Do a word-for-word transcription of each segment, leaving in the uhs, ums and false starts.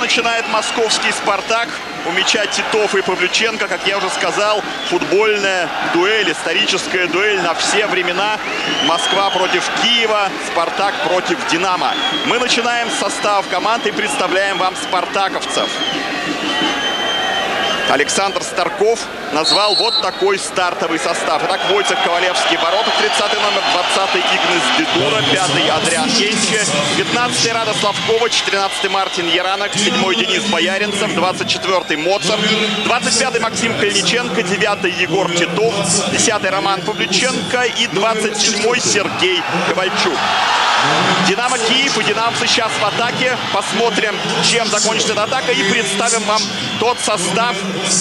начинает московский «Спартак». У мяча Титов и Павлюченко, как я уже сказал, футбольная дуэль, историческая дуэль на все времена. Москва против Киева, «Спартак» против «Динамо». Мы начинаем состав команд и представляем вам спартаковцев. Александр Старков назвал вот такой стартовый состав. Итак, Войцех Ковалевский, ворота, тридцатый номер, двадцатый Игнес Дедура, пятый Адриан Енче, пятнадцатый Радослав Ковач, тринадцатый Мартин Яранок, седьмой Денис Бояринцев, двадцать четвёртый Моцарт, двадцать пятый Максим Кальниченко, девятый Егор Титов, десятый Роман Павлюченко и двадцать седьмой Сергей Ковальчук. Динамо Киев и динамовцы сейчас в атаке. Посмотрим, чем закончится эта атака, и представим вам тот состав,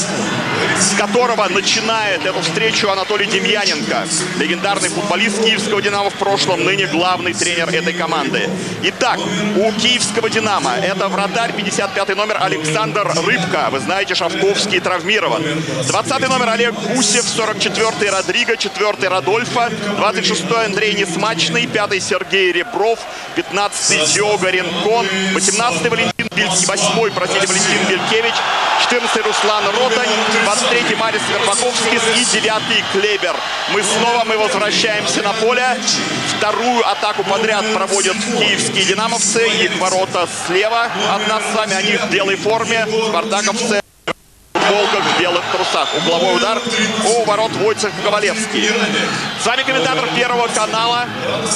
с которого начинает эту встречу Анатолий Демьяненко. Легендарный футболист киевского «Динамо» в прошлом, ныне главный тренер этой команды. Итак, у киевского «Динамо» это вратарь, пятьдесят пятый номер Александр Рыбка. Вы знаете, Шавковский травмирован. двадцатый номер Олег Гусев, сорок четвёртый Родриго, четвёртый Радольфа, двадцать шестой Андрей Несмачный, пятый Сергей Ребров, пятнадцатый Диого Ренкон, восемнадцатый Валентин Бельский, восьмой, простите, Валентин Белькевич, четырнадцатый Руслан Ротань, двадцать третий Марис Вербаковский и девятый Клебер. Мы снова мы возвращаемся на поле. Вторую атаку подряд проводят киевские динамовцы. Их ворота слева от нас с вами, они в белой форме. Спартаковцы в футболках, в белых трусах. Угловой удар у ворот Войцех Ковалевский. С вами комментатор Первого канала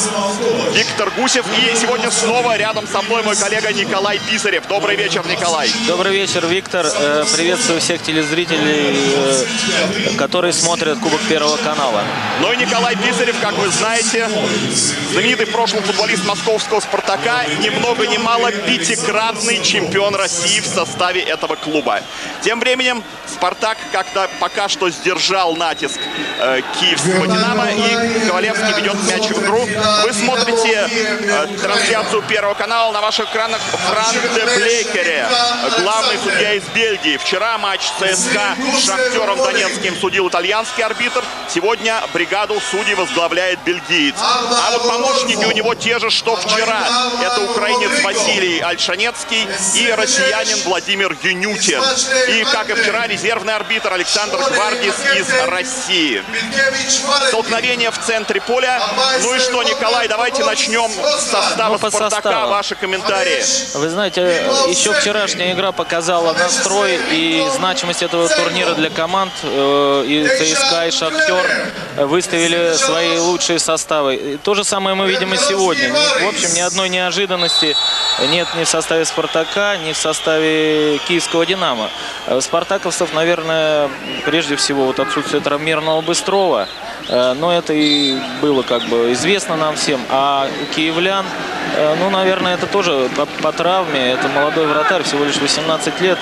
Виктор Гусев. И сегодня снова рядом со мной мой коллега Николай Писарев. Добрый вечер, Николай. Добрый вечер, Виктор. Приветствую всех телезрителей, которые смотрят Кубок Первого канала. Ну и Николай Писарев, как вы знаете, знаменитый в прошлом футболист московского «Спартака», ни много ни мало пятикратный чемпион России в составе этого клуба. Тем временем «Спартак» как-то пока что сдержал натиск э, киевского «Динамо», и Ковалевский ведет мяч в игру. Вы смотрите э, трансляцию Первого канала. На ваших экранах Франк де Блейкере, главный судья из Бельгии. Вчера матч ЦСКА с Шахтером Донецким судил итальянский арбитр. Сегодня бригаду судей возглавляет бельгиец. А вот помощники у него те же, что вчера. Это украинец Василий Альшанецкий и россиянин Владимир Юнютин. И, как и вчера, резервный арбитр Александр Гвардис из России. Столкновение в центре поля. Ну и что, Николай, давайте начнем с состава ну, «Спартака». Составу. Ваши комментарии. Вы знаете, еще вчерашняя игра показала настрой и значимость этого турнира для команд. И ЦСКА, и Шахтер выставили свои лучшие составы. То же самое мы видим и сегодня. В общем, ни одной неожиданности нет ни в составе «Спартака», ни в составе киевского «Динамо». Спартаковцев, наверное, прежде всего вот отсутствие травмированного Быстрова. Но это и было как бы известно нам всем. А у киевлян, ну, наверное, это тоже по, по травме. Это молодой вратарь, всего лишь восемнадцать лет.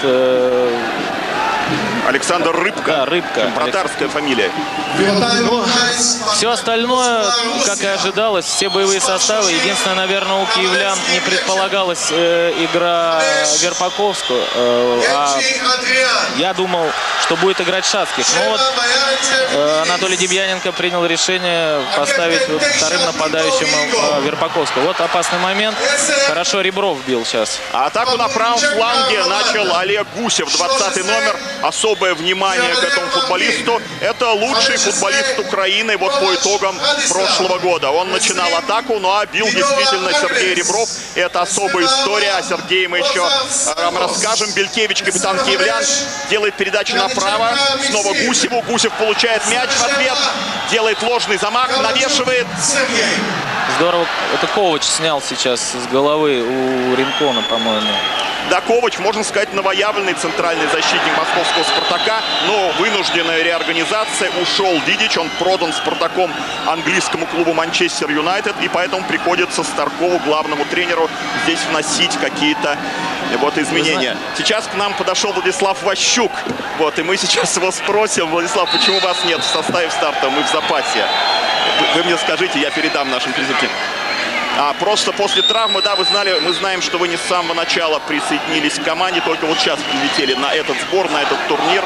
Александр Рыбка. Да, Рыбка. Вратарская фамилия. Ну, все остальное, как и ожидалось, все боевые составы. Единственное, наверное, у киевлян не предполагалась э, игра Верпаковского. Э, а я думал, что будет играть Шацких. Но вот э, Анатолий Демьяненко принял решение поставить вторым нападающим э, Верпаковского. Вот опасный момент. Хорошо Ребров бил сейчас. А атаку на правом фланге начал Олег Гусев, двадцатый номер. Особое внимание к этому футболисту. Это лучший футболист Украины вот по итогам прошлого года. Он начинал атаку, ну а бил действительно Сергей Ребров. Это особая история. О Сергее мы еще вам расскажем. Белькевич, капитан киевлян, делает передачу направо. Снова Гусеву. Гусев получает мяч в ответ. Делает ложный замах, навешивает. Здорово. Это Ковач снял сейчас с головы у Ренкона, по-моему. Да, Ковач, можно сказать, новоявленный центральный защитник московского «Спартака», но вынужденная реорганизация. Ушел Дидич, он продан «Спартаком» английскому клубу «Манчестер Юнайтед», и поэтому приходится Старкову, главному тренеру, здесь вносить какие-то вот изменения. Сейчас к нам подошел Владислав Ващук, вот, и мы сейчас его спросим: Владислав, почему вас нет в составе старта, мы в запасе? Вы, вы мне скажите, я передам нашим телезрителям. А, просто после травмы, да, вы знали, мы знаем, что вы не с самого начала присоединились к команде, только вот сейчас прилетели на этот сбор, на этот турнир.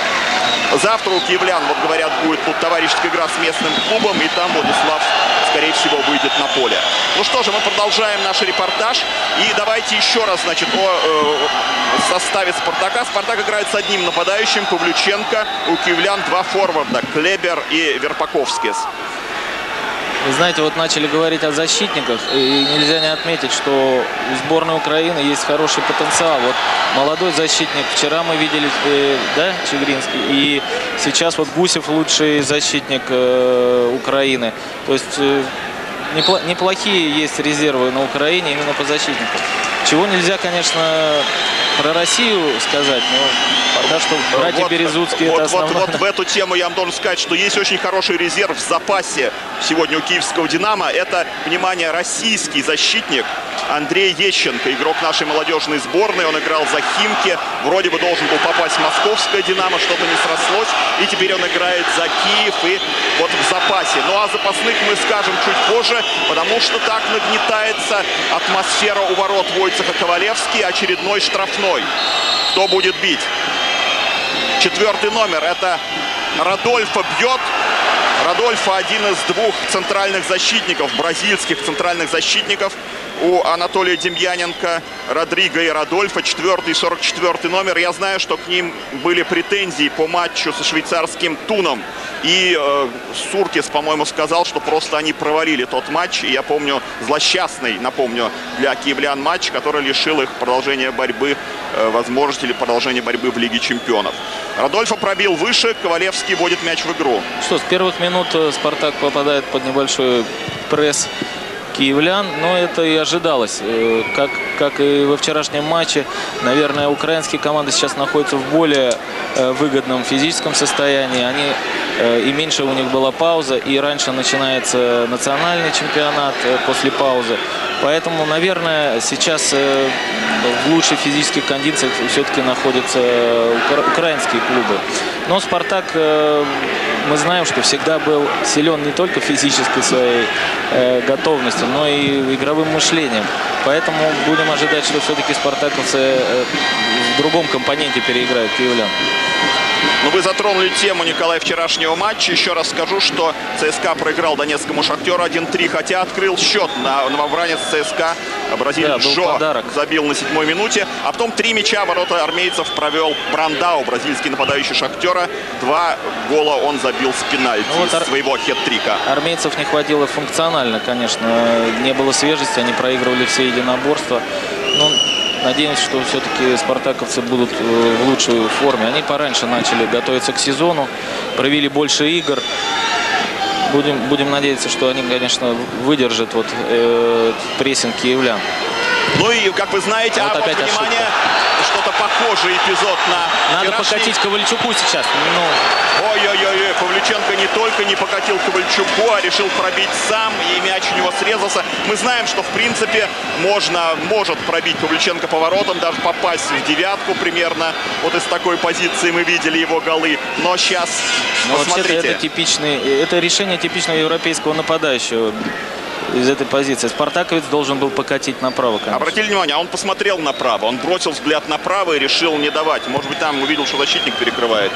Завтра у киевлян, вот говорят, будет тут товарищеская игра с местным клубом, и там Владислав, скорее всего выйдет на поле. Ну что же, мы продолжаем наш репортаж. И давайте еще раз, значит, о э, составе «Спартака». «Спартак» играет с одним нападающим, Павлюченко. У киевлян два форварда, Клебер и Верпаковскис. Вы знаете, вот начали говорить о защитниках, и нельзя не отметить, что у сборной Украины есть хороший потенциал. Вот молодой защитник, вчера мы видели, э, да, Чигринский, и сейчас вот Гусев лучший защитник э, Украины. То есть э, непло неплохие есть резервы на Украине именно по защитникам. Чего нельзя, конечно, про Россию сказать, но пока что братья вот, Березутские вот, это основное. Вот, вот в эту тему я вам должен сказать, что есть очень хороший резерв в запасе сегодня у киевского «Динамо». Это, внимание, российский защитник Андрей Ещенко, игрок нашей молодежной сборной. Он играл за Химки, вроде бы должен был попасть в московское «Динамо», что-то не срослось. И теперь он играет за Киев и вот в запасе. Ну а запасных мы скажем чуть позже, потому что так нагнетается атмосфера у ворот Войцеха Ковалевский. Очередной штрафной. Кто будет бить? Четвертый номер. Это Радольфо бьет. Радольфо один из двух центральных защитников, бразильских центральных защитников. У Анатолия Демьяненко, Родриго и Радольфо, четвертый и сорок четвёртый номер. Я знаю, что к ним были претензии по матчу со швейцарским Туном. И э, Суркис, по-моему, сказал, что просто они провалили тот матч. И я помню злосчастный, напомню, для киевлян матч, который лишил их продолжения борьбы, э, возможности или продолжения борьбы в Лиге чемпионов. Радольфо пробил выше, Ковалевский вводит мяч в игру. Что, с первых минут «Спартак» попадает под небольшой пресс киевлян, но это и ожидалось. Как, как и во вчерашнем матче, наверное, украинские команды сейчас находятся в более выгодном физическом состоянии. Они, и меньше у них была пауза, и раньше начинается национальный чемпионат после паузы. Поэтому, наверное, сейчас в лучших физических кондициях все-таки находятся украинские клубы. Но «Спартак», мы знаем, что всегда был силен не только физической своей готовностью, но и игровым мышлением. Поэтому будем ожидать, что все-таки спартаковцы в другом компоненте переиграют киевлян. Ну, вы затронули тему, Николай, вчерашнего матча. Еще раз скажу, что ЦСКА проиграл донецкому «Шахтеру» один три, хотя открыл счет на новобранец ЦСКА. Бразилец да, Жо подарок. забил на седьмой минуте. А потом три мяча ворота армейцев провел Брандау, бразильский нападающий «Шахтера». Два гола он забил с пенальти ну, вот из своего хет-трика. Армейцев не хватило функционально, конечно. Не было свежести, они проигрывали все единоборства. Ну, надеемся, что все-таки спартаковцы будут в лучшей форме. Они пораньше начали готовиться к сезону, провели больше игр. Будем, будем надеяться, что они, конечно, выдержат вот, э, прессинг киевлян. Ну и, как вы знаете, вот а опять вот, внимание, что-то похожий эпизод на Надо вчерашний... покатить Ковальчуку сейчас. Ну... Ой-ой-ой, Павлюченко не только не покатил Ковальчуку, а решил пробить сам, и мяч у него срезался. Мы знаем, что, в принципе, можно, может пробить Павлюченко поворотом, даже попасть в девятку примерно. Вот из такой позиции мы видели его голы. Но сейчас, Но посмотрите. Это, типичный, это решение типичного европейского нападающего. Из этой позиции спартаковец должен был покатить направо, конечно. Обратили внимание, он посмотрел направо, он бросил взгляд направо и решил не давать. Может быть, там увидел, что защитник перекрывает.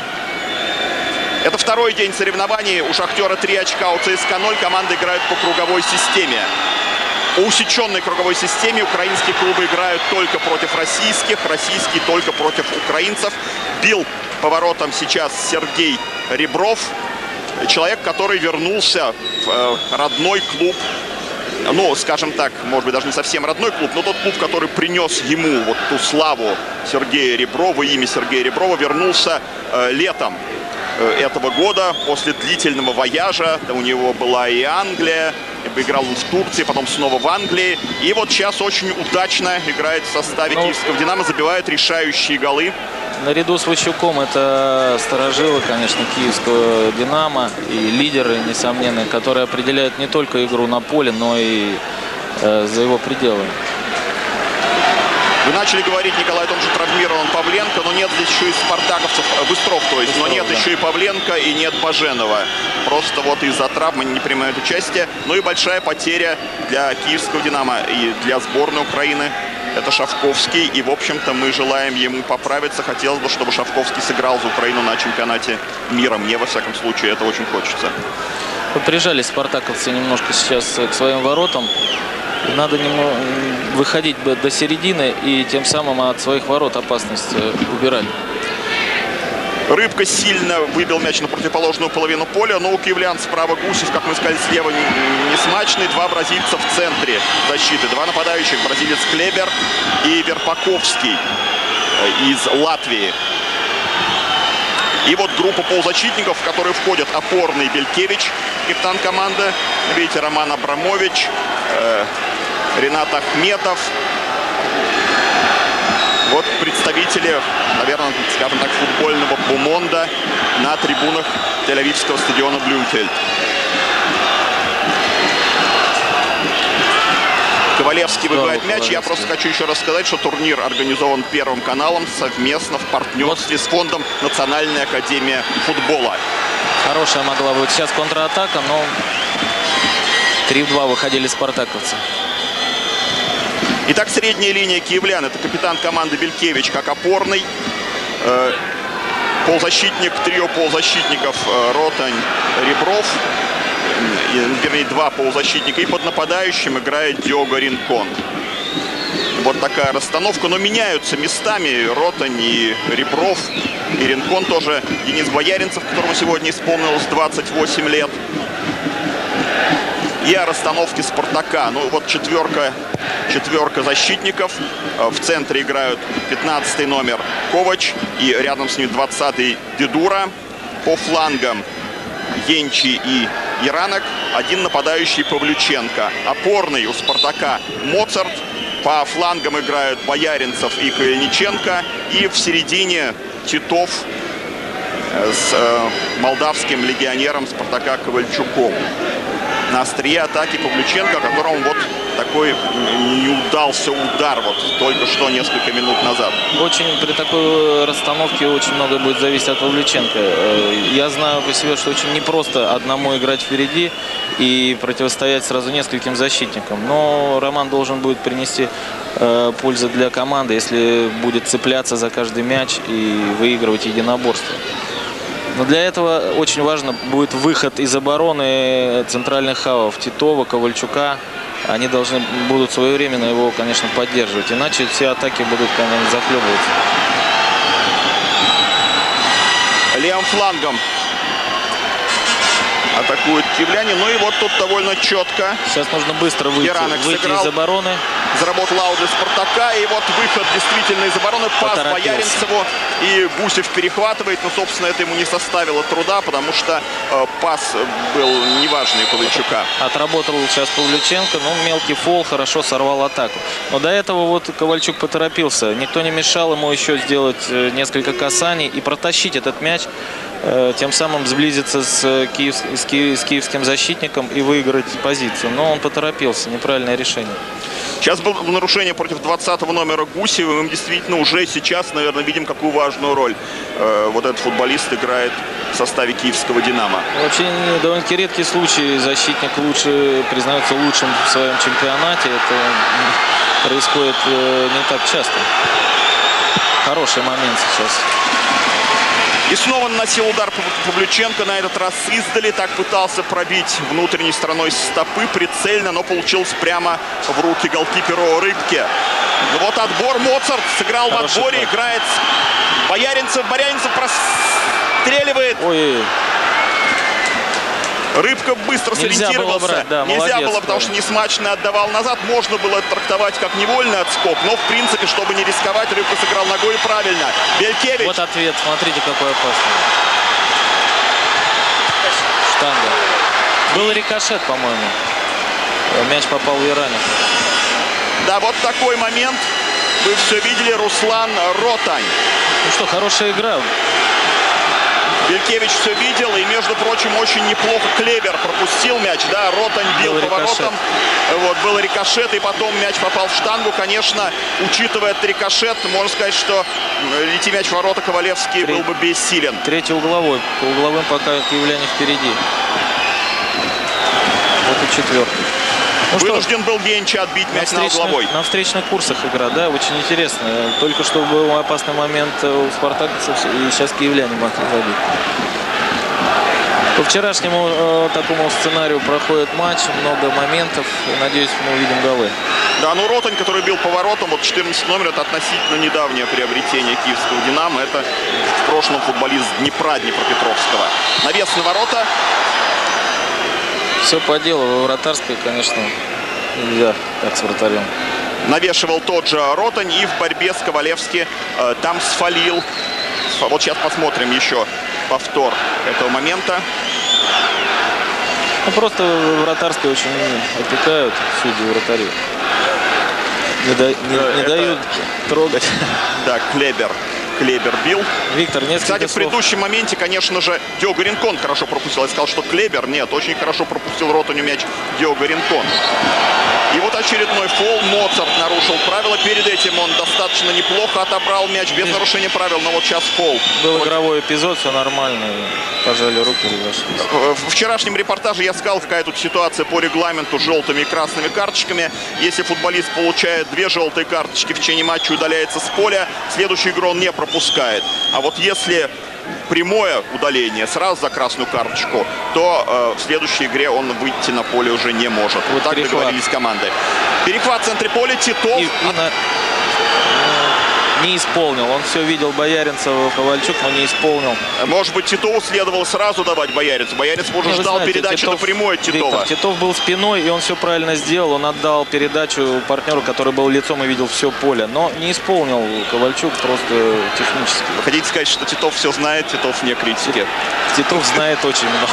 Это второй день соревнований. У «Шахтера» три очка, у ЦСКА ноль. Команды играют по круговой системе. По усеченной круговой системе украинские клубы играют только против российских, российские только против украинцев. Бил поворотом сейчас Сергей Ребров. Человек, который вернулся в родной клуб. Ну, скажем так, может быть, даже не совсем родной клуб, но тот клуб, который принес ему вот ту славу Сергея Реброва, имя Сергея Реброва, вернулся э, летом э, этого года после длительного вояжа. У него была и Англия, играл он в Турции, потом снова в Англии. И вот сейчас очень удачно играет в составе ну, киевского «Динамо», забивает решающие голы. Наряду с Ващуком это старожилы, конечно, киевского «Динамо» и лидеры, несомненно, которые определяют не только игру на поле, но и э, за его пределами. Вы начали говорить, Николай, о том, что травмирован Павленко, но нет здесь еще и спартаковцев, Быстров, то есть, Быстров, но нет да. еще и Павленко и нет Баженова. Просто вот из-за травм они не принимают участие. Ну и большая потеря для киевского «Динамо» и для сборной Украины. Это Шавковский, и, в общем-то, мы желаем ему поправиться. Хотелось бы, чтобы Шавковский сыграл за Украину на чемпионате мира. Мне, во всяком случае, это очень хочется. Вот прижались спартаковцы немножко сейчас к своим воротам. Надо немного выходить до середины и тем самым от своих ворот опасность убирать. Рыбка сильно выбил мяч на противоположную половину поля, но у киевлян справа Гусев, как мы сказали, слева не, не смачный. Два бразильца в центре защиты. Два нападающих. Бразилец Клебер и Верпаковский из Латвии. И вот группа полузащитников, в которые входят опорный Белькевич, капитан команды. Видите, Роман Абрамович, э, Ренат Ахметов. Вот представители, наверное, скажем так, футбольного бумонда на трибунах Тель-Авивского стадиона Блюмфельд. Ковалевский выбивает мяч. Я просто хочу еще раз сказать, что турнир организован Первым каналом совместно в партнерстве с фондом Национальная академия футбола. Хорошая могла быть сейчас контратака, но три в два выходили спартаковцы. Итак, средняя линия киевлян. Это капитан команды Белькевич как опорный. Э, полузащитник, трио полузащитников э, Ротань, Ребров. Вернее, два полузащитника. И под нападающим играет Диого Ринкон. Вот такая расстановка. Но меняются местами Ротань и Ребров. И Ринкон тоже. Денис Бояринцев, которому сегодня исполнилось двадцать восемь лет. И о расстановке Спартака. Ну вот четверка, четверка защитников. В центре играют пятнадцатый номер Ковач. И рядом с ним двадцатый Дедура. По флангам Енчи и Иранок. Один нападающий Павлюченко. Опорный у Спартака Моцарт. По флангам играют Бояринцев и Калиниченко. И в середине Титов с э, молдавским легионером Спартака Ковальчуком. На острие атаки Павлюченко, которому вот такой не удался удар вот только что несколько минут назад. Очень при такой расстановке очень много будет зависеть от Павлюченко. Я знаю по себе, что очень непросто одному играть впереди и противостоять сразу нескольким защитникам. Но Роман должен будет принести э, пользу для команды, если будет цепляться за каждый мяч и выигрывать единоборство. Но для этого очень важно будет выход из обороны центральных хавов Титова, Ковальчука. Они должны будут своевременно его, конечно, поддерживать. Иначе все атаки будут, конечно, захлебываться. Левым флангом атакуют киевляне. Ну и вот тут довольно четко. Сейчас нужно быстро выйти, выйти из обороны. Заработал аут для Спартака. И вот выход действительно из обороны. Пас Бояринцеву. И Гусев перехватывает. Но, собственно, это ему не составило труда, потому что э, пас был неважный у Ковальчука. Отработал сейчас Павлюченко. Ну, мелкий фол, хорошо сорвал атаку. Но до этого вот Ковальчук поторопился. Никто не мешал ему еще сделать несколько касаний и протащить этот мяч. Тем самым сблизиться с, киев, с, киев, с киевским защитником и выиграть позицию. Но он поторопился. Неправильное решение. Сейчас было нарушение против двадцатого номера Гусева. Мы действительно уже сейчас, наверное, видим, какую важную роль э, вот этот футболист играет в составе киевского «Динамо». Вообще довольно-таки редкий случай. Защитник лучше признается лучшим в своем чемпионате. Это происходит э, не так часто. Хороший момент сейчас. И снова наносил удар Павлюченко, на этот раз издали. Так пытался пробить внутренней стороной стопы прицельно, но получилось прямо в руки голкиперу Рыбки. Ну вот отбор. Моцарт сыграл Хороший в отборе, пар. Играет Бояринцев. Бояринцев простреливает. Ой. Рыбка быстро Нельзя сориентировался. Было брать, да, Нельзя молодец, было, потому да. что несмачно отдавал назад. Можно было трактовать как невольный отскок. Но, в принципе, чтобы не рисковать, Рыбка сыграл ногой правильно. Белькевич. Вот ответ. Смотрите, какой опасный. Штанга. Был рикошет, по-моему. Мяч попал в Ираника. Да, вот такой момент. Вы все видели. Руслан Ротань. Ну что, хорошая игра. Белькевич все видел, и, между прочим, очень неплохо Клебер пропустил мяч, да, Ротань бил был поворотом, рикошет. Вот, был рикошет, и потом мяч попал в штангу, конечно, учитывая этот рикошет, можно сказать, что лети мяч в ворота, Ковалевский Треть... был бы бессилен. Третий угловой, по угловым пока киевляне впереди. Вот и четвертый. Ну Вынужден что, был Енчи отбить мяч на, на угловой. На встречных курсах игра, да, очень интересно. Только что был опасный момент у спартаковцев, и сейчас киевляне могли забить. По вчерашнему э, такому сценарию проходит матч, много моментов. И, надеюсь, мы увидим голы. Да, ну Ротань, который бил поворотом, вот четырнадцать номер, это относительно недавнее приобретение киевского «Динамо». Это в прошлом футболист Днепра, Днепропетровского. Навес на ворота. Все по делу. Во вратарской, конечно, нельзя так с вратарем. Навешивал тот же Ротань, и в борьбе с Ковалевски э, там сфалил. Вот сейчас посмотрим еще повтор этого момента. Ну, просто вратарской очень опекают судьи вратари. Не, да, не, не Это... дают трогать. Да, Клебер. Клебер бил. Виктор, несколько Кстати, в слов. предыдущем моменте, конечно же, Диого Ринкон хорошо пропустил. Я сказал, что Клебер. Нет, очень хорошо пропустил Ротаню мяч Диого Ринкон. И вот очередной фол. Моцарт нарушил правила. Перед этим он достаточно неплохо отобрал мяч без нарушения правил. Но вот сейчас фол. Был вот. Игровой эпизод, все нормально. Пожали руки, разошлись. В вчерашнем репортаже я сказал, какая тут ситуация по регламенту с желтыми и красными карточками. Если футболист получает две желтые карточки в течение матча, удаляется с поля, следующую игру он не пропускает. А вот если прямое удаление сразу за красную карточку, то э, в следующей игре он выйти на поле уже не может. Вот так перехват. Договорились команды. Перехват в центре поля. Титов. И, и на... Не исполнил. Он все видел Бояринцева, Ковальчук, но не исполнил. Может быть, Титову следовало сразу давать Бояринцеву. Бояринцев уже ждал знаете, передачу Титов, напрямую от Титова. Виктор, Титов был спиной, и он все правильно сделал. Он отдал передачу партнеру, который был лицом и видел все поле. Но не исполнил Ковальчук просто технически. Вы хотите сказать, что Титов все знает, Титов не критики? Титов знает очень много.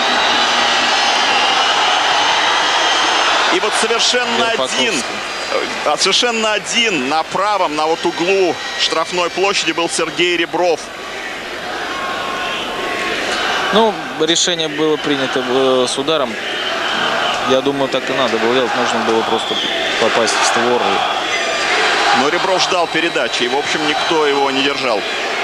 И вот совершенно один, совершенно один на правом, на вот углу штрафной площади был Сергей Ребров. Ну, решение было принято с ударом. Я думаю, так и надо было делать. Нужно было просто попасть в створ. Но Ребров ждал передачи, и, в общем, никто его не держал.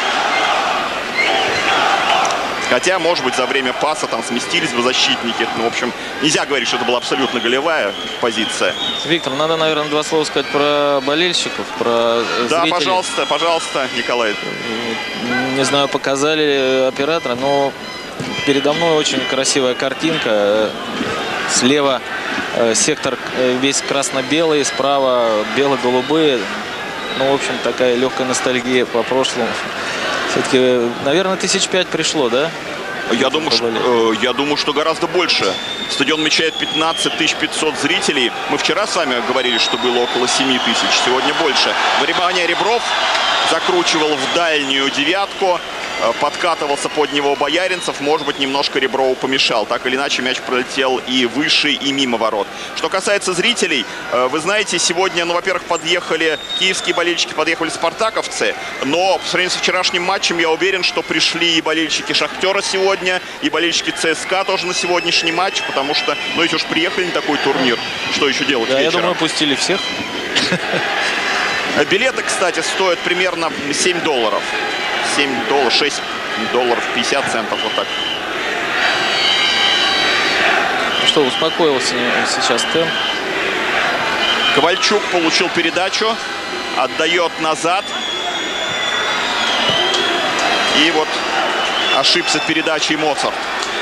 Хотя, может быть, за время паса там сместились бы защитники. Ну, в общем, нельзя говорить, что это была абсолютно голевая позиция. Виктор, надо, наверное, два слова сказать про болельщиков, про Да, зрителей. пожалуйста, пожалуйста, Николай. Не знаю, показали операторы, но передо мной очень красивая картинка. Слева сектор весь красно-белый, справа бело-голубые. Ну, в общем, такая легкая ностальгия по прошлому. Все-таки, наверное, тысяч пять пришло, да? Я думаю, что, э, я думаю, что гораздо больше. Стадион вмещает пятнадцать тысяч пятьсот зрителей. Мы вчера с вами говорили, что было около семи тысяч. Сегодня больше. Выребание Ребров закручивал в дальнюю девятку. Подкатывался под него Бояринцев. Может быть, немножко Реброву помешал. Так или иначе, мяч пролетел и выше, и мимо ворот. Что касается зрителей, вы знаете, сегодня, ну, во-первых, подъехали киевские болельщики, подъехали спартаковцы. Но по сравнению с вчерашним матчем, я уверен, что пришли и болельщики Шахтера сегодня, и болельщики ЦСКА тоже на сегодняшний матч. Потому что, ну, если уж приехали на такой турнир, что еще делать да, вечером? Я думаю, пустили всех. Билеты, кстати, стоят примерно семь долларов. семь долларов, шесть долларов пятьдесят центов, вот так. Что, успокоился сейчас темп. Ковальчук получил передачу, отдает назад. И вот ошибся в передаче Моцарт.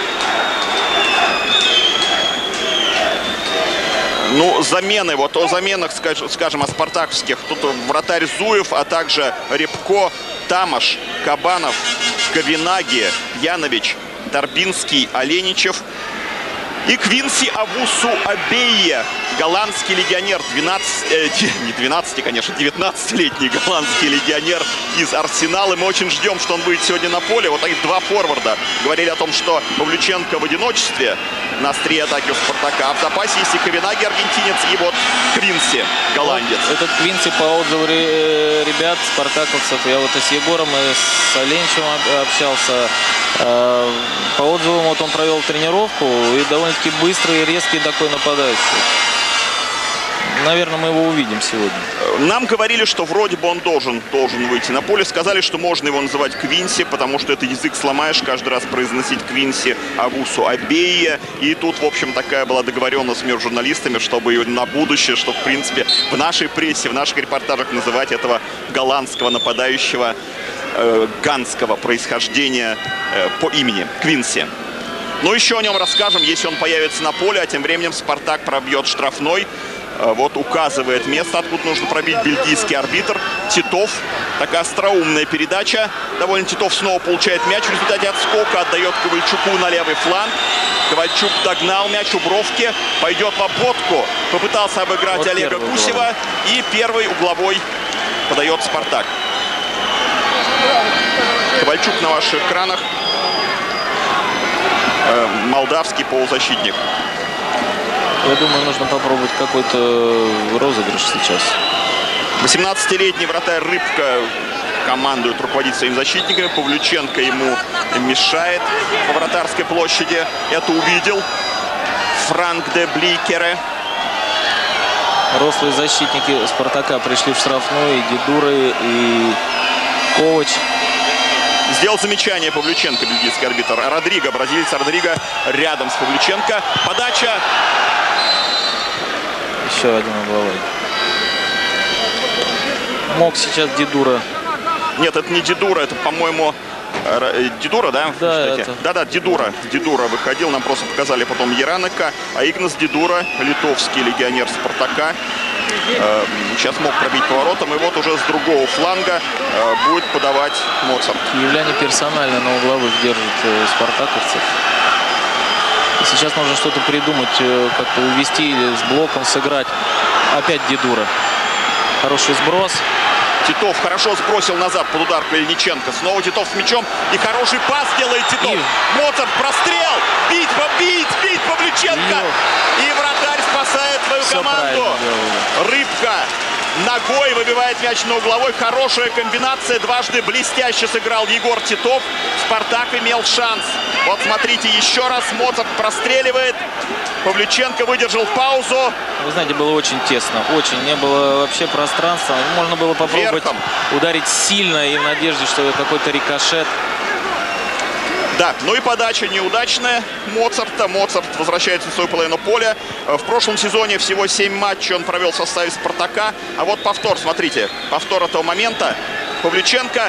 Ну, замены, вот о заменах, скажем, о спартаковских. Тут вратарь Зуев, а также Рябко, Тамаш, Кабанов, Ковинаги, Янович, Торбинский, Оленичев и Квинси Авусу Абейе, голландский легионер, двенадцать, э, не двенадцать, конечно, девятнадцатилетний голландский легионер из Арсенала. Мы очень ждем, что он будет сегодня на поле. Вот таких два форварда. Говорили о том, что Павлюченко в одиночестве на острие атаки у Спартака. А в запасе есть и Ковинаги, аргентинец, и вот Квинси, голландец. Вот этот Квинси, по отзыву ребят, спартаковцев, я вот и с Егором, и с Оленичевым общался. По отзывам, вот он провел тренировку, и довольно-таки быстрый и резкий такой нападающий. Наверное, мы его увидим сегодня. Нам говорили, что вроде бы он должен, должен выйти на поле. Сказали, что можно его называть Квинси, потому что это язык сломаешь каждый раз произносить Квинси Авусу Абейе. И тут, в общем, такая была договоренность между журналистами, чтобы на будущее, чтобы, в принципе, в нашей прессе, в наших репортажах называть этого голландского нападающего э, ганского происхождения э, по имени Квинси. Но еще о нем расскажем, если он появится на поле. А тем временем Спартак пробьет штрафной. Вот указывает место, откуда нужно пробить бельгийский арбитр. Титов. Такая остроумная передача. Довольно Титов снова получает мяч. В результате отскока отдает Ковальчуку на левый фланг. Ковальчук догнал мяч у бровки. Пойдет в обводку. Попытался обыграть вот Олега Гусева. Угловой. И первый угловой подает Спартак. Ковальчук на ваших экранах. Э, молдавский полузащитник. Я думаю, нужно попробовать какой-то розыгрыш сейчас. восемнадцатилетний вратарь Рыбка командует, руководить своими защитниками. Павлюченко ему мешает по вратарской площади. Это увидел Франк де Бликере. Рослые защитники Спартака пришли в штрафную. И Дедуры, и Ковач. Сделал замечание Павлюченко, бельгийский арбитр. Родриго, бразилец Родриго рядом с Павлюченко. Подача. Еще один угловой. Мог сейчас Дедура. Нет, это не Дедура, это, по-моему, Дедура, да? Да, это... Да-да, Дедура. Дедура выходил, нам просто показали потом Яранека. А Игнас Дедура, литовский легионер Спартака, э, сейчас мог пробить поворотом. И вот уже с другого фланга э, будет подавать Моцарт. Киевляне персонально на угловых держат э, спартаковцев. И сейчас нужно что-то придумать, э, как-то увести или с блоком сыграть. Опять Дедура. Хороший сброс. Титов хорошо сбросил назад под удар Калиниченко. Снова Титов с мячом. И хороший пас делает Титов. И... Моцарт, прострел. Бить, бить, бить Павлюченко. И... и вратарь спасает свою Все команду. Рыбка ногой выбивает мяч на угловой. Хорошая комбинация. Дважды блестяще сыграл Егор Титов. Спартак имел шанс. Вот смотрите, еще раз Моцарт простреливает. Павлюченко выдержал паузу. Вы знаете, было очень тесно. Очень. Не было вообще пространства. Можно было попробовать Верхом. ударить сильно и в надежде, что какой-то рикошет. Да, ну и подача неудачная Моцарта. Моцарт возвращается в свою половину поля. В прошлом сезоне всего семь матчей он провел в составе Спартака. А вот повтор, смотрите. Повтор этого момента. Павлюченко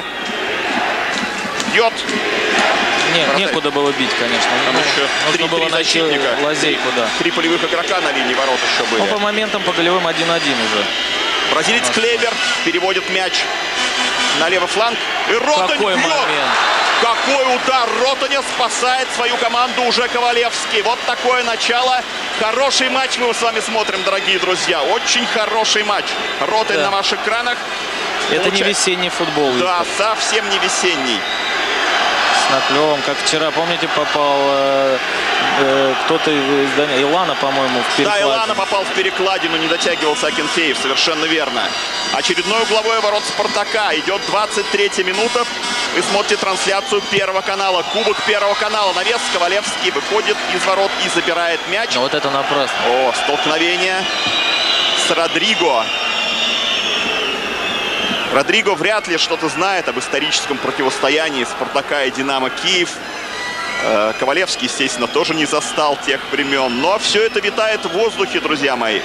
бьет. Нет, вратарь. Некуда было бить, конечно. Там ну, еще три, было три защитника. Лазейку, да. Три полевых игрока на линии ворот еще были. Ну, по моментам, по голевым один-один уже. Бразилец Клебер переводит мяч на левый фланг. И Ротань Какой бьет. момент. Какой удар! Ротаня спасает свою команду уже Ковалевский. Вот такое начало. Хороший матч мы с вами смотрим, дорогие друзья. Очень хороший матч. Ротань да. на ваших экранах. Это Получается... не весенний футбол. Да, видите? Совсем не весенний. С наклевом, как вчера, помните, попал э, э, кто-то из здания, Илана, по-моему, в перекладину. Да, Илана попал в перекладину, не дотягивался Акинфеев, совершенно верно. Очередной угловой ворот Спартака. Идет двадцать третья минута. Вы смотрите трансляцию Первого канала. Кубок Первого канала. Навес. Ковалевский выходит из ворот и забирает мяч. Но вот это напрасно. О, столкновение с Родриго. Родриго вряд ли что-то знает об историческом противостоянии Спартака и Динамо Киев. Ковалевский, естественно, тоже не застал тех времен. Но все это витает в воздухе, друзья мои.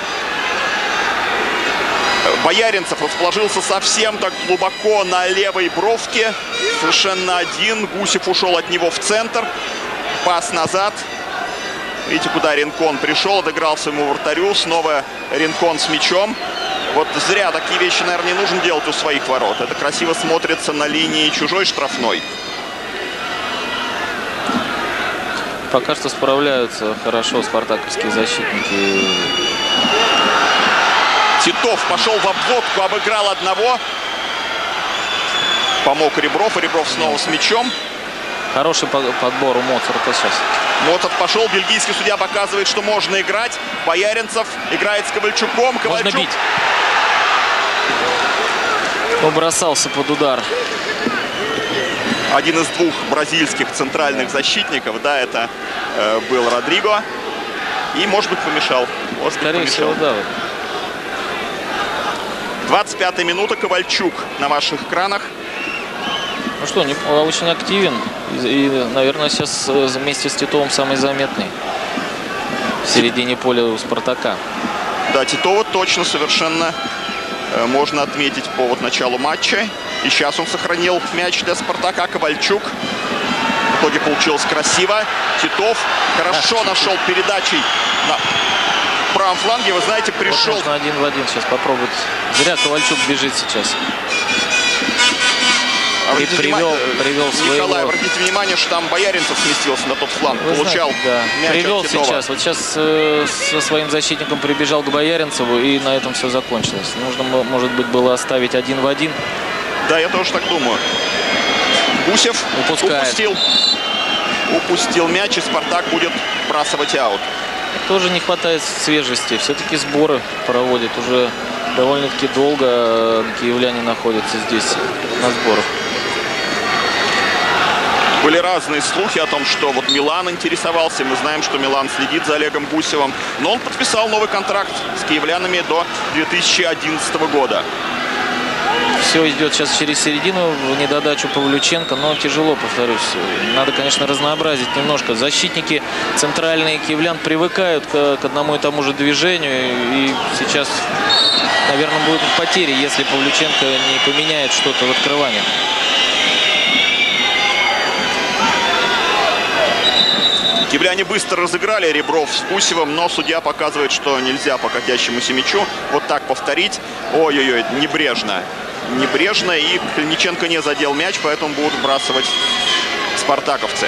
Бояринцев расположился совсем так глубоко на левой бровке. Совершенно один. Гусев ушел от него в центр. Пас назад. Видите, куда Ринкон пришел. Отыгрался ему вратарю. Снова Ринкон с мячом. Вот зря такие вещи, наверное, не нужно делать у своих ворот. Это красиво смотрится на линии чужой штрафной. Пока что справляются хорошо спартаковские защитники. Титов пошел в обводку, обыграл одного. Помог Ребров, и Ребров снова с мячом. Хороший подбор у Моцарта сейчас. Моцарт пошел, бельгийский судья показывает, что можно играть. Бояринцев играет с Ковальчуком. Ковальчук... Можно бить. Он бросался под удар. Один из двух бразильских центральных защитников, да, это э, был Родриго. И, может быть, помешал. Может Скорее быть, помешал. всего, да. двадцать пятая минута. Ковальчук на ваших экранах. Ну что, не, очень активен. И, и, наверное, сейчас вместе с Титовым самый заметный в середине поля у Спартака. Да, Титова точно совершенно э, можно отметить по вот началу матча. И сейчас он сохранил мяч для Спартака. Ковальчук. В итоге получилось красиво. Титов хорошо нашел передачей на правом фланге. Вы знаете, пришел... Вот можно один в один сейчас попробовать. Зря Ковальчук бежит сейчас. Обратите привел, привел своего... Николай, обратите внимание, что там Бояринцев сместился на тот фланг. Вы Получал знаете, да. мяч Привел от Титова. сейчас. Вот сейчас э, со своим защитником прибежал к Бояринцеву, и на этом все закончилось. Нужно, может быть, было оставить один в один. Да, я тоже так думаю. Гусев Упускает. упустил. Упустил мяч, и Спартак будет бросать аут. Тоже не хватает свежести. Все-таки сборы проводят. Уже довольно-таки долго киевляне находятся здесь на сборах. Были разные слухи о том, что вот Милан интересовался. Мы знаем, что Милан следит за Олегом Гусевым. Но он подписал новый контракт с киевлянами до две тысячи одиннадцатого года. Все идет сейчас через середину, в недодачу Павлюченко, но тяжело, повторюсь. Надо, конечно, разнообразить немножко. Защитники центральные киевлян привыкают к, к одному и тому же движению. И сейчас, наверное, будут потери, если Павлюченко не поменяет что-то в открывании. Киевляне быстро разыграли Ребров с Гусевым, но судья показывает, что нельзя по катящемуся мячу вот так повторить. Ой-ой-ой, небрежно. Небрежно, и Калиниченко не задел мяч, поэтому будут вбрасывать спартаковцы.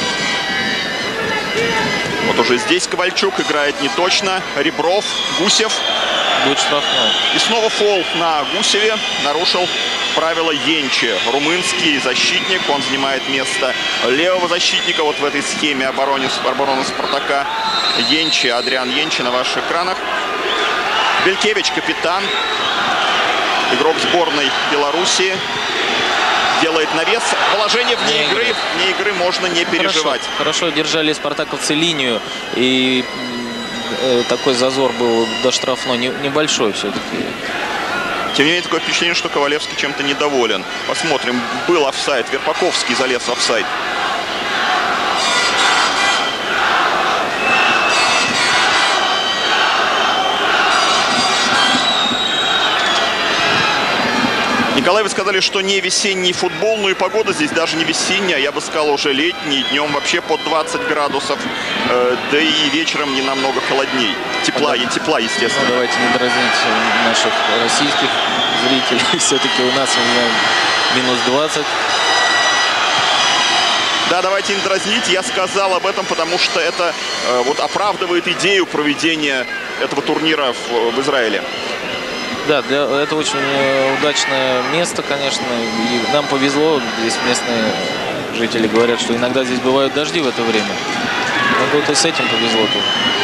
Вот уже здесь Ковальчук играет неточно. Ребров, Гусев. Будет штрафной. И снова фол на Гусеве. Нарушил правила Енчи. Румынский защитник. Он занимает место левого защитника вот в этой схеме обороны, обороны Спартака. Енчи, Адриан Енчи на ваших экранах. Белькевич, капитан. Игрок сборной Белоруссии. Делает навес. Положение вне игры. Вне игры можно не переживать. Хорошо, хорошо держали спартаковцы линию. И э, такой зазор был до штрафной не, небольшой все-таки. Тем не менее, такое впечатление, что Ковалевский чем-то недоволен. Посмотрим. Был офсайд. Верпаковский залез в офсайд. Николай, вы сказали, что не весенний футбол, но и погода здесь даже не весенняя, я бы сказал, уже летний. Днем вообще под двадцать градусов, э, да и вечером не намного холодней. Тепла, и тепла, естественно. Ну, давайте не дразнить наших российских зрителей. Все-таки у нас, не знаю, минус двадцать. Да, давайте не дразнить. Я сказал об этом, потому что это э, вот оправдывает идею проведения этого турнира в, в Израиле. Да, для, это очень удачное место, конечно. И нам повезло. Здесь местные жители говорят, что иногда здесь бывают дожди в это время. Но вот и с этим повезло тут.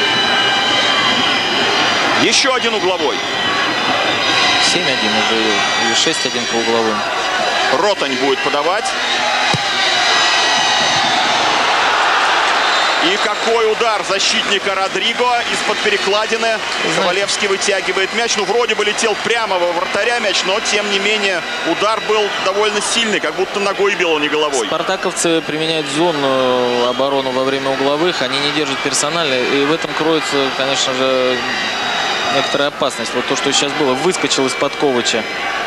Еще один угловой. семь один уже или шесть один по угловым. Ротань будет подавать. И какой удар защитника Родриго из-под перекладины. Ковалевский вытягивает мяч. Ну, вроде бы летел прямо во вратаря мяч, но, тем не менее, удар был довольно сильный, как будто ногой бил, а не головой. Спартаковцы применяют зону оборону во время угловых. Они не держат персонально. И в этом кроется, конечно же, некоторая опасность. Вот то, что сейчас было. Выскочил из-под Ковача.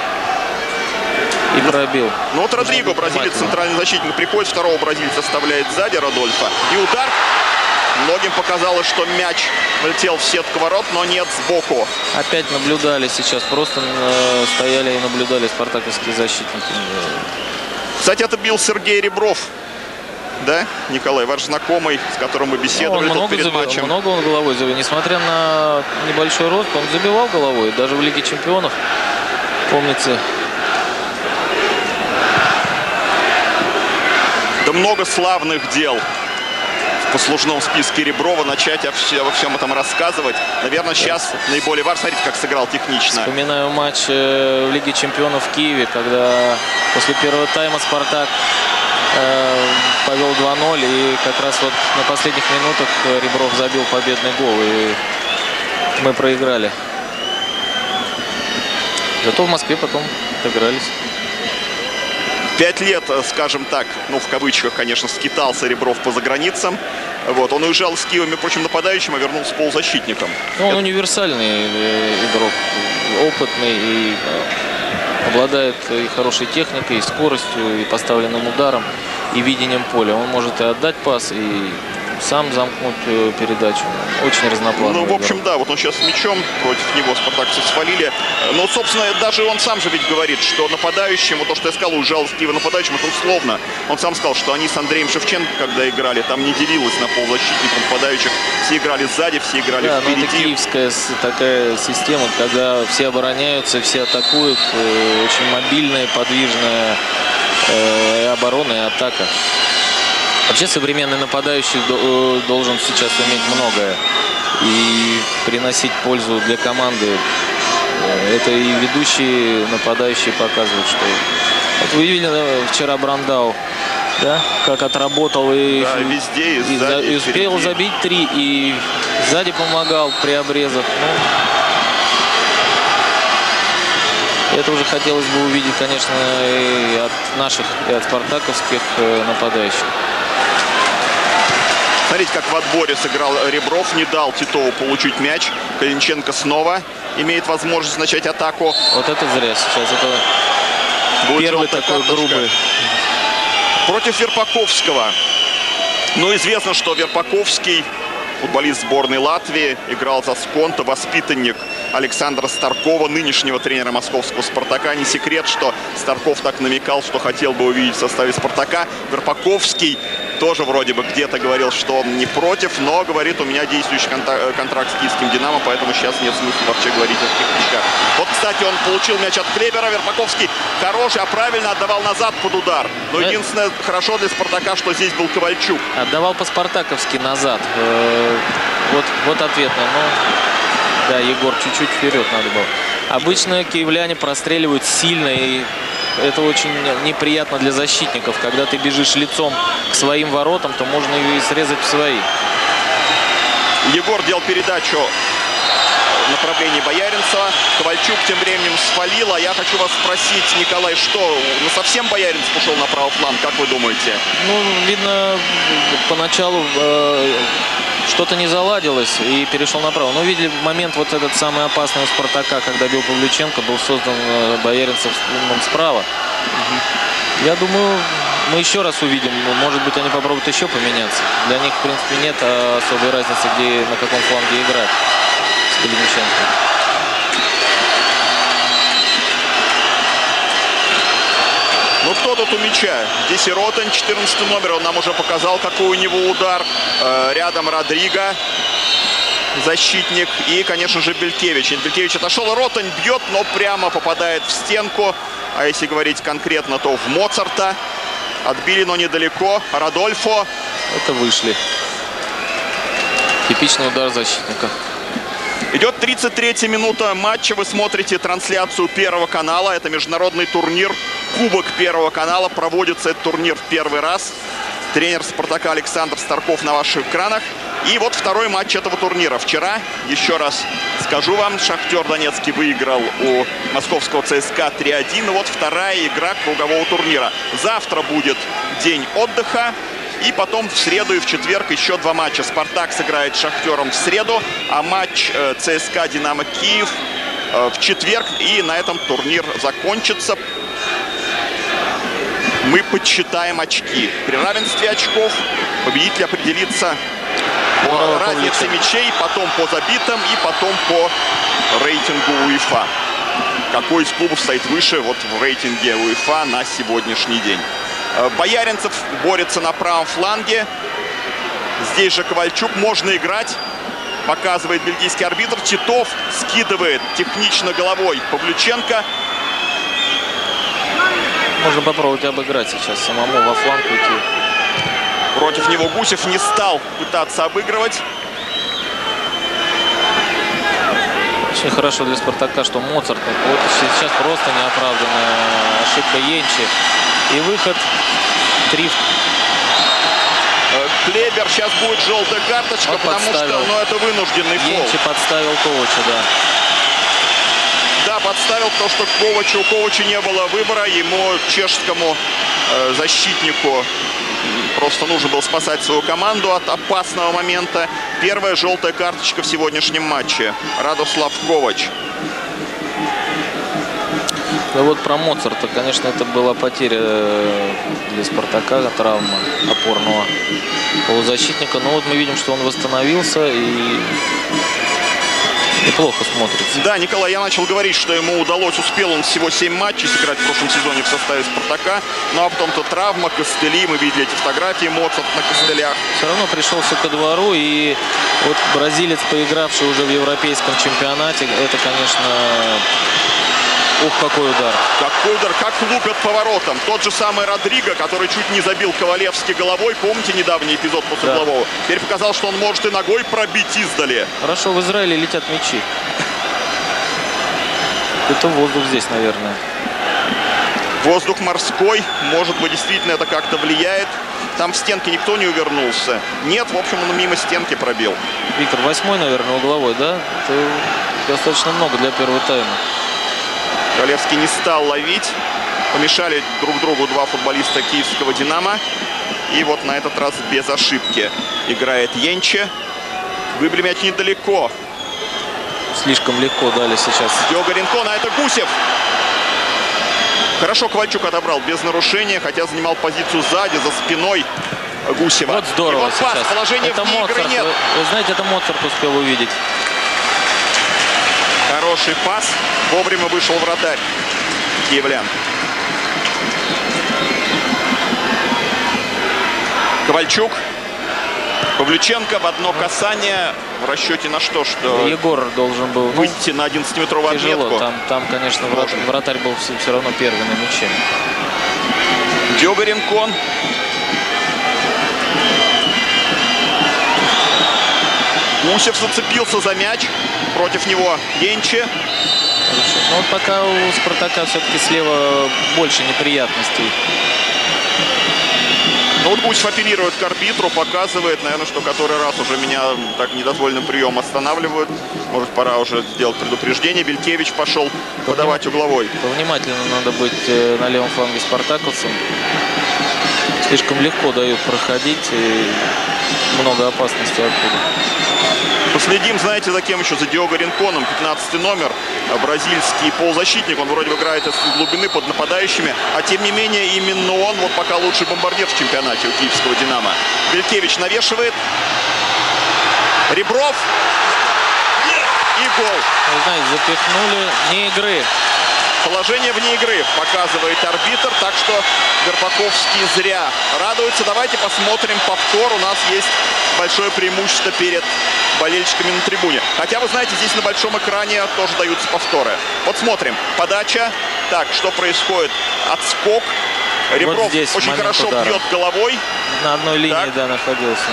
И пробил. Ну вот Родриго, бразилец, центральный защитник, приходит, второго бразильца оставляет сзади Родольфа. И удар. Многим показалось, что мяч летел в сетку ворот, но нет, сбоку. Опять наблюдали сейчас. Просто э, стояли и наблюдали спартаковские защитники. Кстати, это бил Сергей Ребров. Да, Николай, ваш знакомый, с которым мы беседовали он тут перед забил, матчем. Много он головой забил. Несмотря на небольшой рост, он забивал головой. Даже в Лиге чемпионов, помнится. Да много славных дел в послужном списке Реброва. Начать о всем, обо всем этом рассказывать. Наверное, сейчас наиболее важно. Смотрите, как сыграл технично. Вспоминаю матч в Лиге чемпионов в Киеве, когда после первого тайма Спартак э, повел два ноль. И как раз вот на последних минутах Ребров забил победный гол. И мы проиграли. Зато в Москве потом отыгрались. Пять лет, скажем так, ну, в кавычках, конечно, скитался Ребров по заграницам. Вот. Он уезжал с Киева, между прочим, нападающим, а вернулся полузащитником. Ну, он Это... универсальный игрок, опытный, и обладает и хорошей техникой, и скоростью, и поставленным ударом. и видением поля. Он может и отдать пас, и сам замкнуть передачу. Очень разноплановый. Ну, в общем, да, вот он сейчас с мячом, против него спартакцы свалили. Но, собственно, даже он сам же ведь говорит, что нападающим, вот то, что я сказал, уезжал Киева нападающим, это условно. Он сам сказал, что они с Андреем Шевченко, когда играли, там не делилось на полузащитников, нападающих. Все играли сзади, все играли да, впереди. Ну, это киевская такая система, когда все обороняются, все атакуют. Очень мобильная, подвижная и оборона, и атака. Вообще современный нападающий должен сейчас уметь многое и приносить пользу для команды. Это и ведущие нападающие показывают, что... Вот вы видели вчера Брандау, да, как отработал и, да, везде, и, и, сзади, и успел впереди. Забить три, и сзади помогал при обрезах. Ну, это уже хотелось бы увидеть, конечно, и от наших, и от спартаковских нападающих. Смотрите, как в отборе сыграл Ребров, не дал Титову получить мяч. Калинченко снова имеет возможность начать атаку. Вот это зря сейчас. Это будет первый такой карточка. Грубый. Против Верпаковского. Ну, известно, что Верпаковский, футболист сборной Латвии, играл за Сконто, воспитанник Александра Старкова, нынешнего тренера московского «Спартака». Не секрет, что Старков так намекал, что хотел бы увидеть в составе «Спартака». Верпаковский тоже вроде бы где-то говорил, что он не против, но говорит, у меня действующий контракт с киевским «Динамо», поэтому сейчас нет смысла вообще говорить о таких вещах. Вот, кстати, он получил мяч от Клебера. Верпаковский хороший, а правильно отдавал назад под удар. Но единственное, хорошо для «Спартака», что здесь был Ковальчук. Отдавал по-спартаковски назад. Вот, вот ответно. Но... Да, Егор, чуть-чуть вперед надо было. Обычно киевляне простреливают сильно, и это очень неприятно для защитников. Когда ты бежишь лицом к своим воротам, то можно ее и срезать в свои. Егор делал передачу в направлении Бояринцева. Ковальчук тем временем свалил. А я хочу вас спросить, Николай, что, ну совсем Бояринцев ушел на правый фланг, как вы думаете? Ну, видно, поначалу... Э Что-то не заладилось и перешел направо. Но видели момент вот этот самый опасный у «Спартака», когда бил Павлюченко, был создан Бояринцев справа. Угу. Я думаю, мы еще раз увидим. Может быть, они попробуют еще поменяться. Для них, в принципе, нет особой разницы, где, на каком фланге играть с Калиниченко. Ну, кто тут у мяча? Здесь и Ротань, четырнадцатый номер. Он нам уже показал, какой у него удар. Э, рядом Родриго, защитник. И, конечно же, Белькевич. Белькевич отошел. Ротань бьет, но прямо попадает в стенку. А если говорить конкретно, то в Моцарта. Отбили, но недалеко. Родольфо. Это вышли. Типичный удар защитника. Идет тридцать третья минута матча. Вы смотрите трансляцию Первого канала. Это международный турнир. Кубок Первого канала. Проводится этот турнир в первый раз. Тренер «Спартака» Александр Старков на ваших экранах. И вот второй матч этого турнира. Вчера, еще раз скажу вам, «Шахтер» Донецкий выиграл у московского ЦСКА три один. Вот вторая игра кругового турнира. Завтра будет день отдыха. И потом в среду и в четверг еще два матча. «Спартак» сыграет с «Шахтером» в среду, а матч э, ЦСКА «Динамо Киев» э, в четверг. И на этом турнир закончится. Мы подсчитаем очки. При равенстве очков победитель определится по разнице мячей, потом по забитым и потом по рейтингу УЕФА. Какой из клубов стоит выше вот в рейтинге УЕФА на сегодняшний день. Бояринцев борется на правом фланге. Здесь же Ковальчук. Можно играть. Показывает бельгийский арбитр. Титов скидывает технично головой Павлюченко. Можно попробовать обыграть сейчас самому во фланг уйти. Против него Гусев не стал пытаться обыгрывать. Очень хорошо для «Спартака», что Моцарт. Вот сейчас просто неоправданная ошибка Енчи. И выход три. Клебер, сейчас будет желтая карточка, Он потому подставил. что ну, это вынужденный фол. Енчи подставил Ковача, да. Да, подставил, потому что Ковачу, у Ковача не было выбора. Ему, чешскому э, защитнику, просто нужно было спасать свою команду от опасного момента. Первая желтая карточка в сегодняшнем матче. Радослав Ковач. Да вот про Моцарта, конечно, это была потеря для Спартака, травма опорного полузащитника. Но вот мы видим, что он восстановился и неплохо смотрится. Да, Николай, я начал говорить, что ему удалось, успел он всего семь матчей сыграть в прошлом сезоне в составе Спартака. Ну а потом-то травма, костыли, мы видели эти фотографии, Моцарт на костылях. Все равно пришелся ко двору, и вот бразилец, поигравший уже в европейском чемпионате, это, конечно... Ух, какой удар. Какой удар, как лупят поворотом. Тот же самый Родриго, который чуть не забил Ковалевский головой. Помните недавний эпизод после да. углового? Теперь показал, что он может и ногой пробить издали. Хорошо, в Израиле летят мячи. Это воздух здесь, наверное. Воздух морской. Может быть, действительно это как-то влияет. Там в стенке никто не увернулся. Нет, в общем, он мимо стенки пробил. Виктор, восьмой, наверное, угловой, да? Это достаточно много для первого тайма. Ковалевский не стал ловить. Помешали друг другу два футболиста киевского «Динамо». И вот на этот раз без ошибки играет Енче. Выбили мяч недалеко. Слишком легко дали сейчас. Диого Ринкон, а это Гусев. Хорошо Ковальчук отобрал без нарушения, хотя занимал позицию сзади, за спиной Гусева. Вот здорово вот пас, сейчас. положение это вне Моцарт. игры нет. Вы, вы знаете, это Моцарт успел увидеть. Хороший пас. Вовремя вышел вратарь киевлян. Ковальчук. Павлюченко в одно касание. В расчете на что? Что Егор должен был выйти ну, на одиннадцатиметровую отметку. Там, там, конечно, вратарь, вратарь был все, все равно первый на мяче. Диого Ринкон. Гусев зацепился за мяч. Против него Енче. Ну вот пока у Спартака все-таки слева больше неприятностей. Ну вот Гусев апеллирует к арбитру, показывает, наверное, что который раз уже меня так недозволенным приемом останавливают. Может, пора уже сделать предупреждение. Белькевич пошел подавать угловой. Повнимательно надо быть на левом фланге спартаковцам. Слишком легко дают проходить и много опасностей оттуда. Последим, знаете, за кем еще? За Диого Ринконом, пятнадцатый номер, бразильский полузащитник. Он вроде бы играет из глубины под нападающими. А тем не менее, именно он вот пока лучший бомбардир в чемпионате у киевского «Динамо». Белькевич навешивает. Ребров. И гол. Вы знаете, запихнули вне игры. Положение вне игры показывает арбитр. Так что Горбаковский зря радуется. Давайте посмотрим повтор. У нас есть большое преимущество перед болельщиками на трибуне. Хотя, вы знаете, здесь на большом экране тоже даются повторы. Вот смотрим. Подача. Так, что происходит? Отскок. Ребров вот здесь очень хорошо удара. Бьет головой. На одной линии, так. да, находился.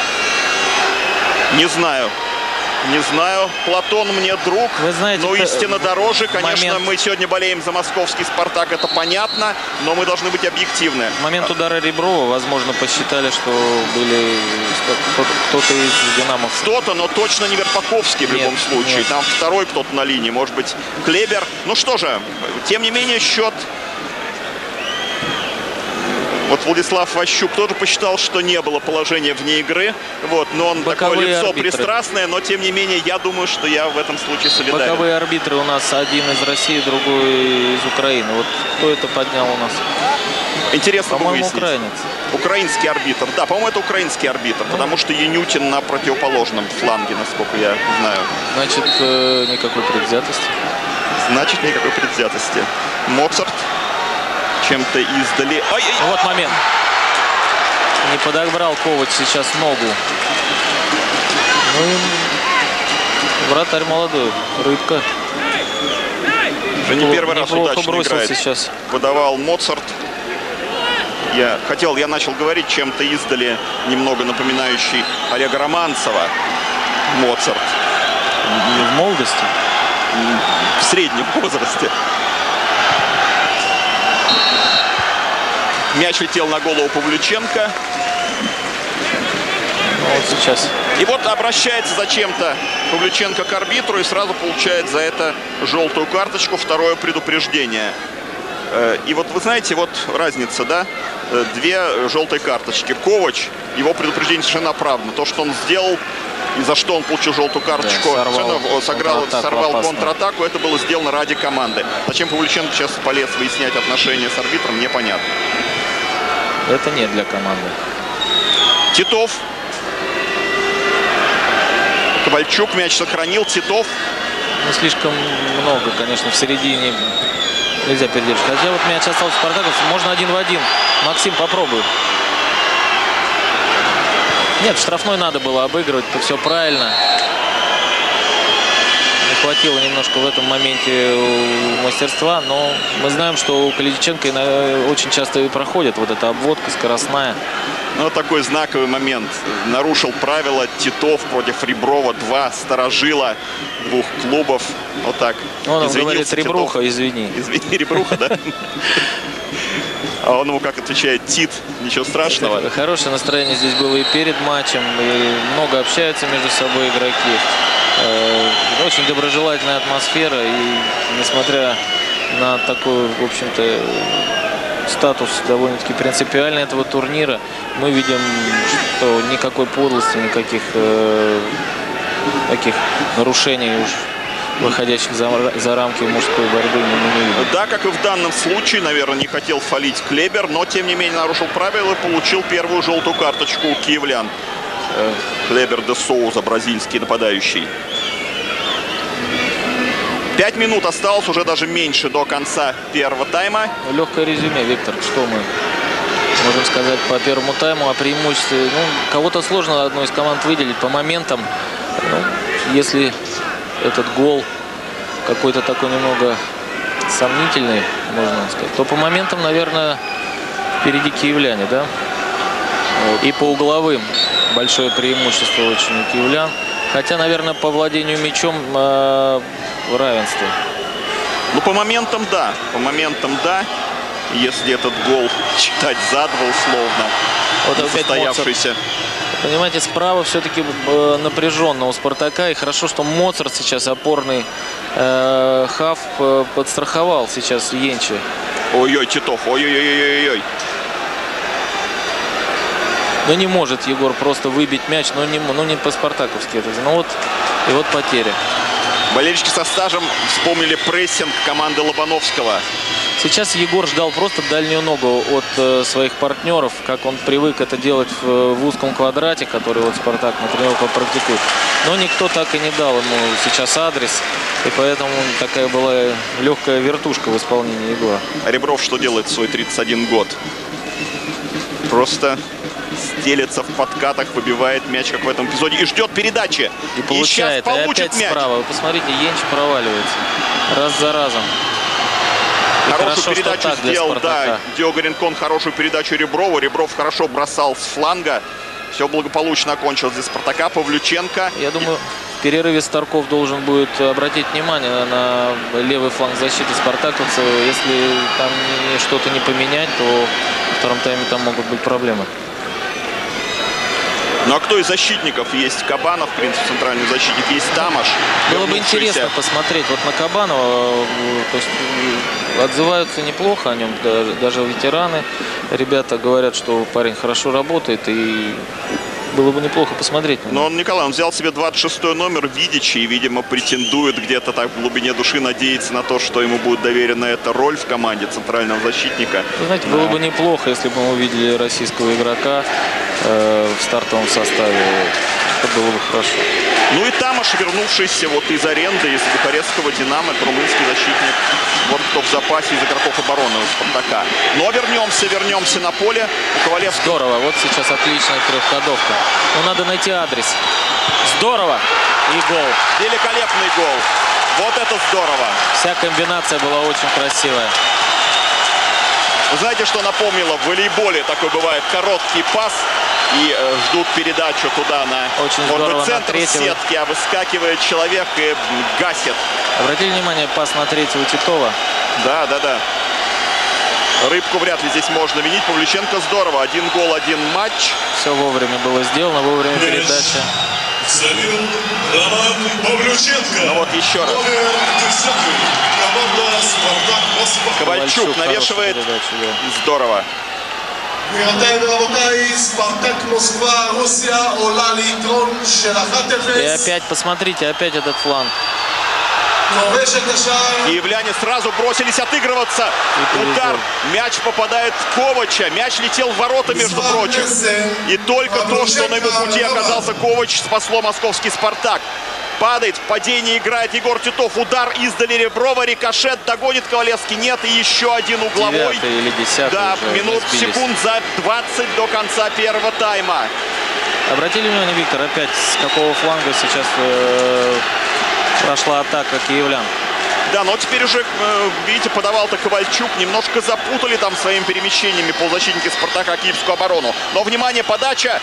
Не знаю. Не знаю. Платон мне друг, вы знаете, но истина дороже. Конечно, момент... мы сегодня болеем за московский «Спартак», это понятно, но мы должны быть объективны. В момент удара Реброва, возможно, посчитали, что были кто-то из «Динамовцев». Кто-то, но точно не Верпаковский в любом нет, случае. Нет. Там второй кто-то на линии, может быть, Клебер. Ну что же, тем не менее, счет... Вот Владислав Ващук тоже посчитал, что не было положения вне игры. Вот, но он боковые такое лицо арбитры. Пристрастное, но тем не менее, я думаю, что я в этом случае солидарен. Боковые арбитры у нас один из России, другой из Украины. Вот кто это поднял у нас? Интересно, по-моему, украинец. Украинский арбитр. Да, по-моему, это украинский арбитр, ну, потому что Янютин на противоположном фланге, насколько я знаю. Значит, э, никакой предвзятости. Значит, никакой предвзятости. Моцарт. Чем-то издали. Ай, ай. Вот момент. Не подобрал Ковач сейчас ногу. Ну и вратарь молодой. Рыбка. Уже не первый раз удачно бросился играет. Сейчас. Подавал Моцарт. Я хотел, я начал говорить чем-то издали, немного напоминающий Олега Романцева. Моцарт. В молодости? В среднем возрасте. Мяч летел на голову Павлюченко. Вот сейчас. И вот обращается зачем-то Павлюченко к арбитру и сразу получает за это желтую карточку, второе предупреждение. И вот вы знаете, вот разница, да? Две желтые карточки. Ковач, его предупреждение совершенно оправдано. То, что он сделал, и за что он получил желтую карточку. Да, сорвал, сыграл, сорвал опасно. контратаку. Это было сделано ради команды. Зачем Павлюченко сейчас полез выяснять отношения с арбитром, непонятно. Это не для команды. Титов. Ковальчук мяч сохранил. Титов. Ну, слишком много, конечно, в середине нельзя передержать. Хотя вот мяч остался у спартаковцев. Можно один в один. Максим, попробуй. Нет, штрафной надо было обыгрывать. Это все правильно. Не хватило немножко в этом моменте мастерства. Но мы знаем, что у Калиниченко очень часто и проходит вот эта обводка скоростная. Ну, такой знаковый момент. Нарушил правила Титов против Реброва. Два старожила двух клубов. Вот так. Он говорит: Ребруха, Титов. извини. Извини, Ребруха, да? А он ему как отвечает: Тит, ничего страшного. Хорошее настроение здесь было и перед матчем. И много общаются между собой игроки. Очень доброжелательная атмосфера. И несмотря на такую, в общем-то, статус довольно-таки принципиальный этого турнира, мы видим, что никакой подлости, никаких э, таких нарушений уж выходящих за, за рамки мужской борьбы мы не видим. Да, как и в данном случае, наверное, не хотел фалить Клебер, но тем не менее нарушил правила и получил первую желтую карточку у киевлян. Э, Клебер де Соуза, бразильский нападающий. Пять минут осталось, уже даже меньше до конца первого тайма. Легкое резюме, Виктор. Что мы можем сказать по первому тайму о преимуществе? Ну, кого-то сложно одной из команд выделить по моментам. Ну, если этот гол какой-то такой немного сомнительный, можно сказать, то по моментам, наверное, впереди киевляне, да? И по угловым большое преимущество очень у киевлян. Хотя, наверное, по владению мячом э, в равенстве. Ну, по моментам, да. По моментам, да. Если этот гол читать за два условно. Вот опять состоявшийся. Понимаете, справа все-таки э, напряженно у Спартака. И хорошо, что Моцарт сейчас, опорный э, хав, э, подстраховал сейчас Енчи. Ой-ой, Титов. Ой-ой-ой-ой-ой. Но не может Егор просто выбить мяч, но не, ну, не по-спартаковски. Это, ну вот, и вот потеря. Болельщики со стажем вспомнили прессинг команды Лобановского. Сейчас Егор ждал просто дальнюю ногу от э, своих партнеров, как он привык это делать в, в узком квадрате, который вот Спартак на тренировках практикует. Но никто так и не дал ему сейчас адрес, и поэтому такая была легкая вертушка в исполнении Егора. А Ребров что делает в свой тридцать один год? Просто стелется в подкатах, выбивает мяч, как в этом эпизоде, и ждет передачи. И получает, и сейчас получит и опять мяч. Справа. Вы посмотрите, Енчи проваливается раз за разом. И хорошую хорошо, передачу сделал, да, Диого Ринкон хорошую передачу Реброву. Ребров хорошо бросал с фланга. Все благополучно окончилось для Спартака. Павлюченко. Я думаю, в перерыве Старков должен будет обратить внимание на левый фланг защиты спартаковцев. Если там что-то не поменять, то во втором тайме там могут быть проблемы. Ну а кто из защитников? Есть Кабанов, в принципе, центральный защитник, есть Тамаш. Было бы интересно посмотреть вот на Кабанова. То есть отзываются неплохо о нем, даже, даже ветераны. Ребята говорят, что парень хорошо работает, и было бы неплохо посмотреть. Но он, Николай, он взял себе двадцать шестой номер Видичи и, видимо, претендует где-то так в глубине души, надеется на то, что ему будет доверена эта роль в команде центрального защитника. Вы знаете, было бы неплохо, если бы мы увидели российского игрока э, в стартовом составе. Это было бы хорошо. Ну и Тамаш, вернувшийся вот из аренды, из бухарестского «Динамо», это румынский защитник. Вот кто в запасе из игроков обороны у Спартака. Но вернемся, вернемся на поле. У Ковалевского... Здорово, вот сейчас отличная трехходовка. Но надо найти адрес. Здорово! И гол. Великолепный гол. Вот это здорово. Вся комбинация была очень красивая. Вы знаете, что напомнило? В волейболе такой бывает короткий пас. И э, ждут передачу туда на, очень вот, здорово, центр на сетки, а выскакивает человек и гасит. Обратили внимание, пас на третьего Титова? Да, да, да. Рыбку вряд ли здесь можно винить. Павлюченко здорово. Один гол, один матч. Все вовремя было сделано, вовремя передача. Забил Роман Павлюченко. Ну вот еще раз. Команда Спартак Москва. Ковальчук, Ковальчук навешивает. Передачу, да. Здорово. גבירותיי ורבותיי, ספרטק מוסקבה, רוסיה עולה ליתרון של אחת И אפס. опять, посмотрите, опять этот фланг. כובשת השער. Киевляне сразу бросились отыгрываться. Удар. Мяч попадает в Ковача. Мяч летел в ворота, между прочим. И только то, что на его пути оказался Ковач, спасло московский «Спартак». Падает, в падении играет Егор Титов. Удар издали Реброва, рикошет, догонит Ковалевский. Нет, и еще один угловой. Девятый или десятый. Да, уже минут, разбились. секунд за двадцать до конца первого тайма. Обратили внимание, Виктор, опять с какого фланга сейчас э, прошла атака киевлян. Да, но теперь уже, э, видите, подавал-то Ковальчук. Немножко запутали там своими перемещениями полузащитники «Спартака» киевскую оборону. Но, внимание, подача.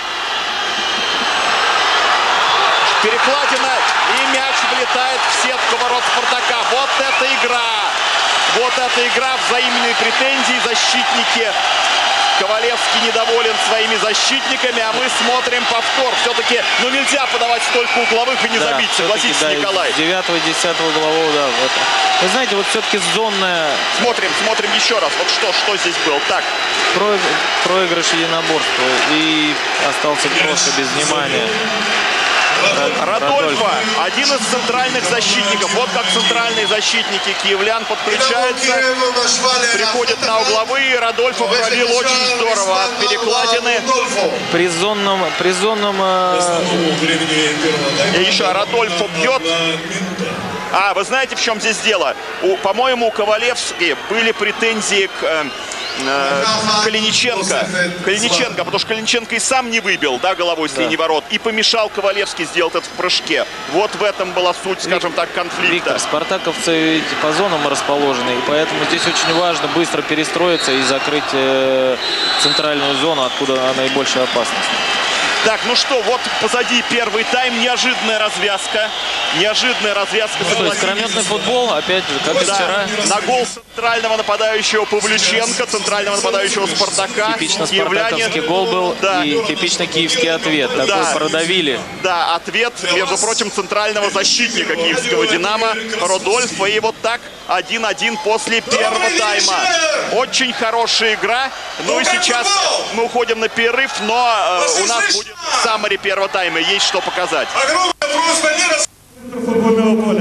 Перекладина, и мяч влетает в сетку ворот «Спартака». Вот эта игра! Вот эта игра, взаимные претензии. Защитники. Ковалевский недоволен своими защитниками, а мы смотрим повтор. Все-таки, ну, нельзя подавать столько угловых и не Да, забить, согласитесь, да, Николай. девятого, десятого углового, да. Вот. Вы знаете, вот все-таки зонная... Смотрим, смотрим еще раз. Вот что, что здесь было. Так, Про... проигрыш единоборства. И остался просто без внимания. Радольфо, один из центральных защитников. Вот как центральные защитники киевлян подключаются, приходят на угловые. Радольфо пробил очень здорово от перекладины. При зонном... При зонном э... И еще Радольфо бьет. А, вы знаете, в чем здесь дело? У, по-моему, у Ковалевски были претензии к... Э, Калиниченко. Калиниченко, потому что Калиниченко и сам не выбил, да, головой с Да. линии ворот. И помешал Ковалевский сделать это в прыжке. Вот в этом была суть, скажем так, конфликта. Виктор, спартаковцы ведь по зонам расположены, и поэтому здесь очень важно быстро перестроиться и закрыть э, центральную зону, откуда наибольшая опасность. Так, ну что, вот позади первый тайм. Неожиданная развязка. Неожиданная развязка. Что, искрометный футбол, опять же, как и Да, вчера. на гол центрального нападающего Павлюченко, центрального нападающего «Спартака». Типично Киевляне- спартаковский гол был, Да. и типично киевский ответ. Такой Да. продавили. Да, ответ, между прочим, центрального защитника киевского «Динамо» Родольфа. И вот так один-один после первого тайма. Очень хорошая игра. Ну и сейчас мы уходим на перерыв, но э, у нас будет саммари первого тайма. Есть что показать. Огромная просьба не рас... футбольного поля.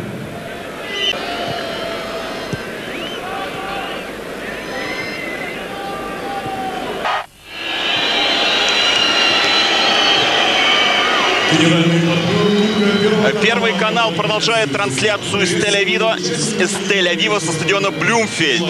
Генеральный партнер Кубка Первого Первый канал продолжает трансляцию из Тель-Авива, из Тель-Авива со стадиона Блюмфельд.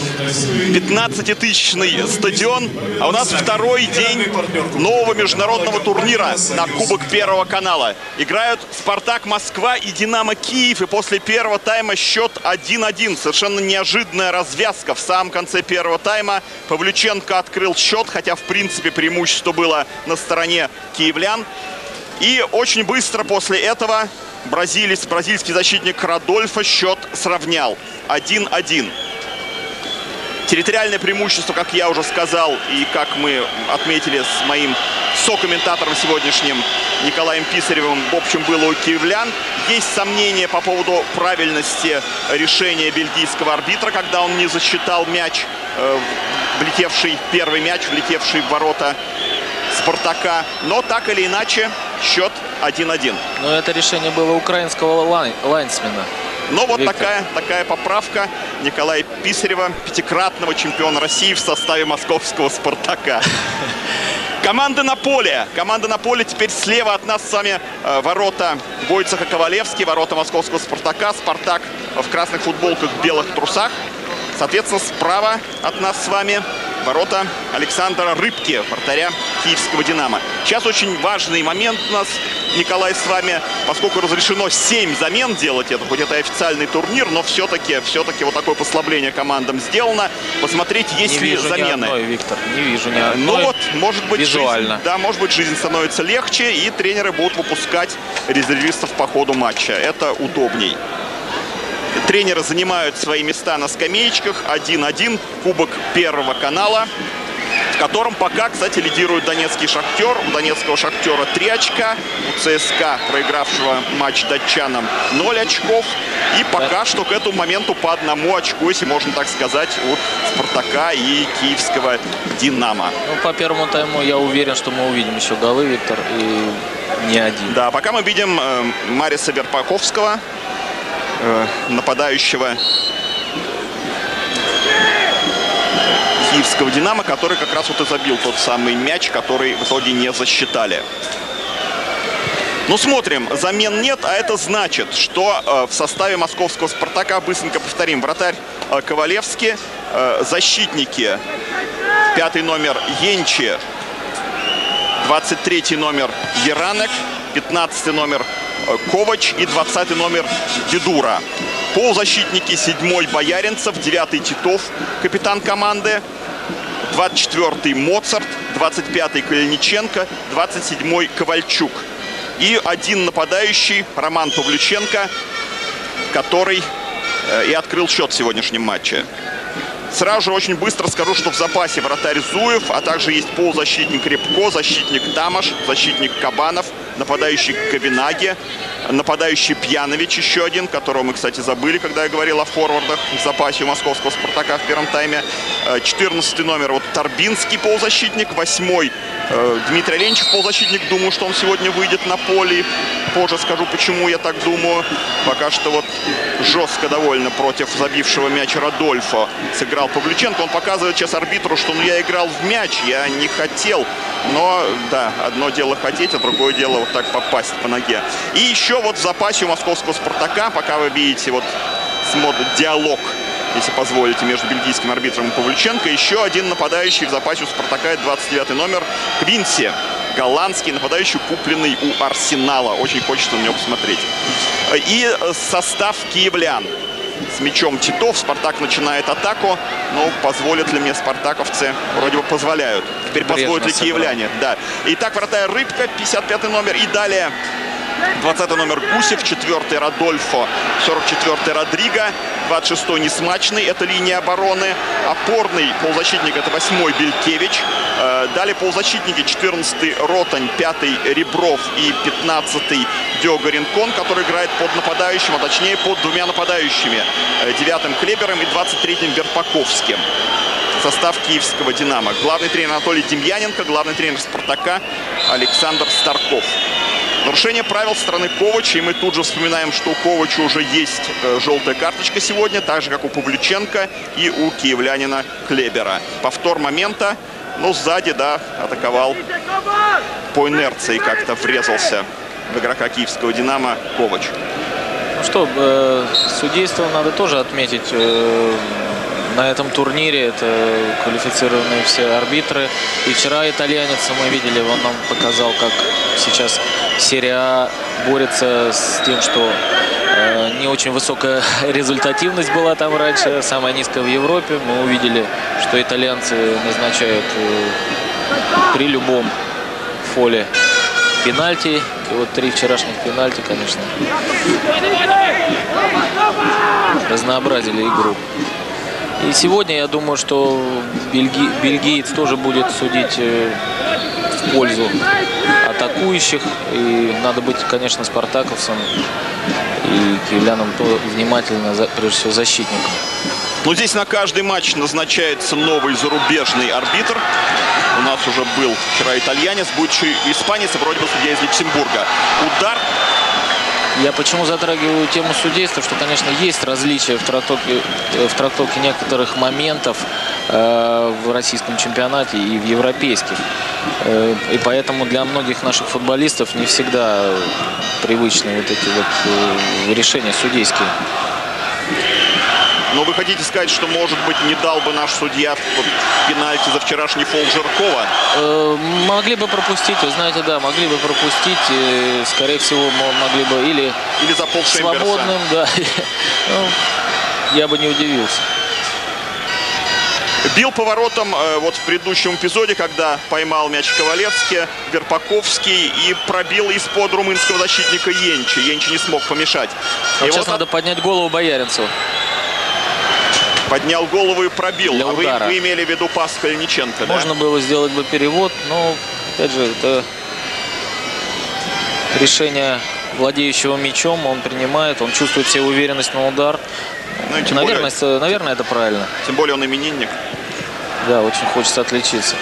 пятнадцатитысячный стадион, а у нас второй день нового международного турнира на Кубок Первого канала. Играют «Спартак Москва» и «Динамо Киев», и после первого тайма счет один-один. Совершенно неожиданная развязка. В самом конце первого тайма Павлюченко открыл счет, хотя в принципе преимущество было на стороне киевлян. И очень быстро после этого бразилец, бразильский защитник Радольфо счет сравнял. один-один. Территориальное преимущество, как я уже сказал, и как мы отметили с моим сокомментатором сегодняшним Николаем Писаревым, в общем, было у киевлян. Есть сомнения по поводу правильности решения бельгийского арбитра, когда он не засчитал мяч, э, влетевший, первый мяч, влетевший в ворота «Спартака». Но так или иначе счет один-один. Но это решение было украинского лайн, лайнсмена. Но вот Виктор. такая, такая поправка Николая Писарева, пятикратного чемпиона России в составе московского «Спартака». Команды на поле. Команда на поле теперь слева от нас с вами э, ворота Войцеха Ковалевский, ворота московского «Спартака». «Спартак» в красных футболках, в белых трусах. Соответственно, справа от нас с вами ворота Александра Рыбки, вратаря киевского «Динамо». Сейчас очень важный момент у нас, Николай, с вами, поскольку разрешено семь замен делать, это хоть это и официальный турнир, но все-таки все-таки вот такое послабление командам сделано. Посмотреть, есть Не ли вижу замены. ни одной, Виктор, не вижу ни одной. Ну вот, может быть, визуально. Жизнь, да, может быть, жизнь становится легче, и тренеры будут выпускать резервистов по ходу матча. Это удобней. Тренеры занимают свои места на скамеечках. один-один. Кубок Первого канала. в котором пока, кстати, лидирует донецкий «Шахтер». У донецкого «Шахтера» три очка, у ЦСКА, проигравшего матч датчанам, ноль очков. И пока что к этому моменту по одному очку, если можно так сказать, у «Спартака» и киевского «Динамо». Ну, по первому тайму я уверен, что мы увидим еще голы, Виктор, и не один. Да, пока мы видим э, Мариса Верпаковского, э, нападающего киевского «Динамо», который как раз вот и забил тот самый мяч, который в итоге не засчитали. Ну, смотрим, замен нет, а это значит, что э, в составе московского «Спартака», быстренько повторим, вратарь э, Ковалевский, э, защитники, пятый номер Енчи, двадцать третий номер Еранек, пятнадцатый номер э, Ковач и двадцатый номер Дедура. Полузащитники седьмой Бояринцев, девятый Титов, капитан команды, двадцать четвёртый Моцарт, двадцать пятый Калиниченко, двадцать седьмой Ковальчук. И один нападающий Роман Павлюченко, который э, и открыл счет в сегодняшнем матче. Сразу же очень быстро скажу, что в запасе вратарь Зуев, а также есть полузащитник Рябко, защитник Тамаш, защитник Кабанов, нападающий Ковинаги, нападающий Пьянович, еще один, которого мы, кстати, забыли, когда я говорил о форвардах в запасе у московского «Спартака» в первом тайме. четырнадцатый номер вот Торбинский, полузащитник, восьмой Дмитрий Ленчев, полузащитник. Думаю, что он сегодня выйдет на поле. Позже скажу, почему я так думаю. Пока что вот жестко довольно против забившего мяч Радольфо сыграл Павлюченко. Он показывает сейчас арбитру, что ну, я играл в мяч, я не хотел. Но, да, одно дело хотеть, а другое дело вот так попасть по ноге. И еще вот в запасе у московского «Спартака», пока вы видите вот смотрит диалог, если позволите, между бельгийским арбитром и Павлюченко, еще один нападающий в запасе у «Спартака», это двадцать девятый номер Квинси. Голландский нападающий, купленный у «Арсенала». Очень хочется на него посмотреть. И состав киевлян. С мячом Титов. «Спартак» начинает атаку. Но позволят ли мне спартаковцы? Вроде бы позволяют. Теперь позволят ли киевляне? Да. Итак, вратарь Рыбка, пятьдесят пятый номер. И далее двадцатый номер Гусев, четвёртый Радольфо, сорок четвёртый Родриго, двадцать шестой Несмачный, это линия обороны. Опорный полузащитник, это восьмой Белькевич. Далее полузащитники, четырнадцатый Ротань, пятый Ребров и пятнадцатый Диого Ринкон, который играет под нападающим, а точнее под двумя нападающими, девятым Клебером и двадцать третьим Верпаковским. Состав киевского «Динамо». Главный тренер Анатолий Демьяненко, главный тренер «Спартака» Александр Старков. Нарушение правил стороны Ковача, и мы тут же вспоминаем, что у Ковача уже есть э, желтая карточка сегодня, так же, как у Павлюченко и у киевлянина Клебера. Повтор момента, ну, сзади, да, атаковал по инерции, как-то врезался в игрока киевского «Динамо» Ковач. Ну что, э, судейство надо тоже отметить. Э, на этом турнире это квалифицированные все арбитры. И вчера итальянец, мы видели, он нам показал, как сейчас серия А борется с тем, что э, не очень высокая результативность была там раньше, самая низкая в Европе. Мы увидели, что итальянцы назначают э, при любом фоле пенальти. И вот три вчерашних пенальти, конечно, разнообразили игру. И сегодня, я думаю, что бельги... бельгиец тоже будет судить э, в пользу атакующих. И надо быть, конечно, спартаковцем и киевлянам внимательно, прежде всего, защитником. Ну, здесь на каждый матч назначается новый зарубежный арбитр. У нас уже был вчера итальянец, будет еще испанец, и вроде бы судья из Люксембурга. Удар. Я почему затрагиваю тему судейства, что, конечно, есть различия в трактовке, в трактовке некоторых моментов э, в российском чемпионате и в европейских. Э, и поэтому для многих наших футболистов не всегда привычны вот эти вот э, решения судейские. Но вы хотите сказать, что, может быть, не дал бы наш судья вот, пенальти за вчерашний фол Жиркова? Э, могли бы пропустить, вы знаете, да, могли бы пропустить. Э, скорее всего, могли бы или, или за пол свободным, да. Ну, я бы не удивился. Бил поворотом э, вот в предыдущем эпизоде, когда поймал мяч Ковалевский, Верпаковский и пробил из-под румынского защитника Енчи. Енчи не смог помешать. Вот и сейчас вот надо от... поднять голову Бояринцеву. Поднял голову и пробил. Для а вы, удара. вы имели в виду пас Калиниченко, да? Можно было сделать бы перевод, но, опять же, это решение владеющего мячом. Он принимает, он чувствует себе уверенность на удар. Ну, и тем Наверное, более, это, наверное, это правильно. тем более он именинник. Да, очень хочется отличиться.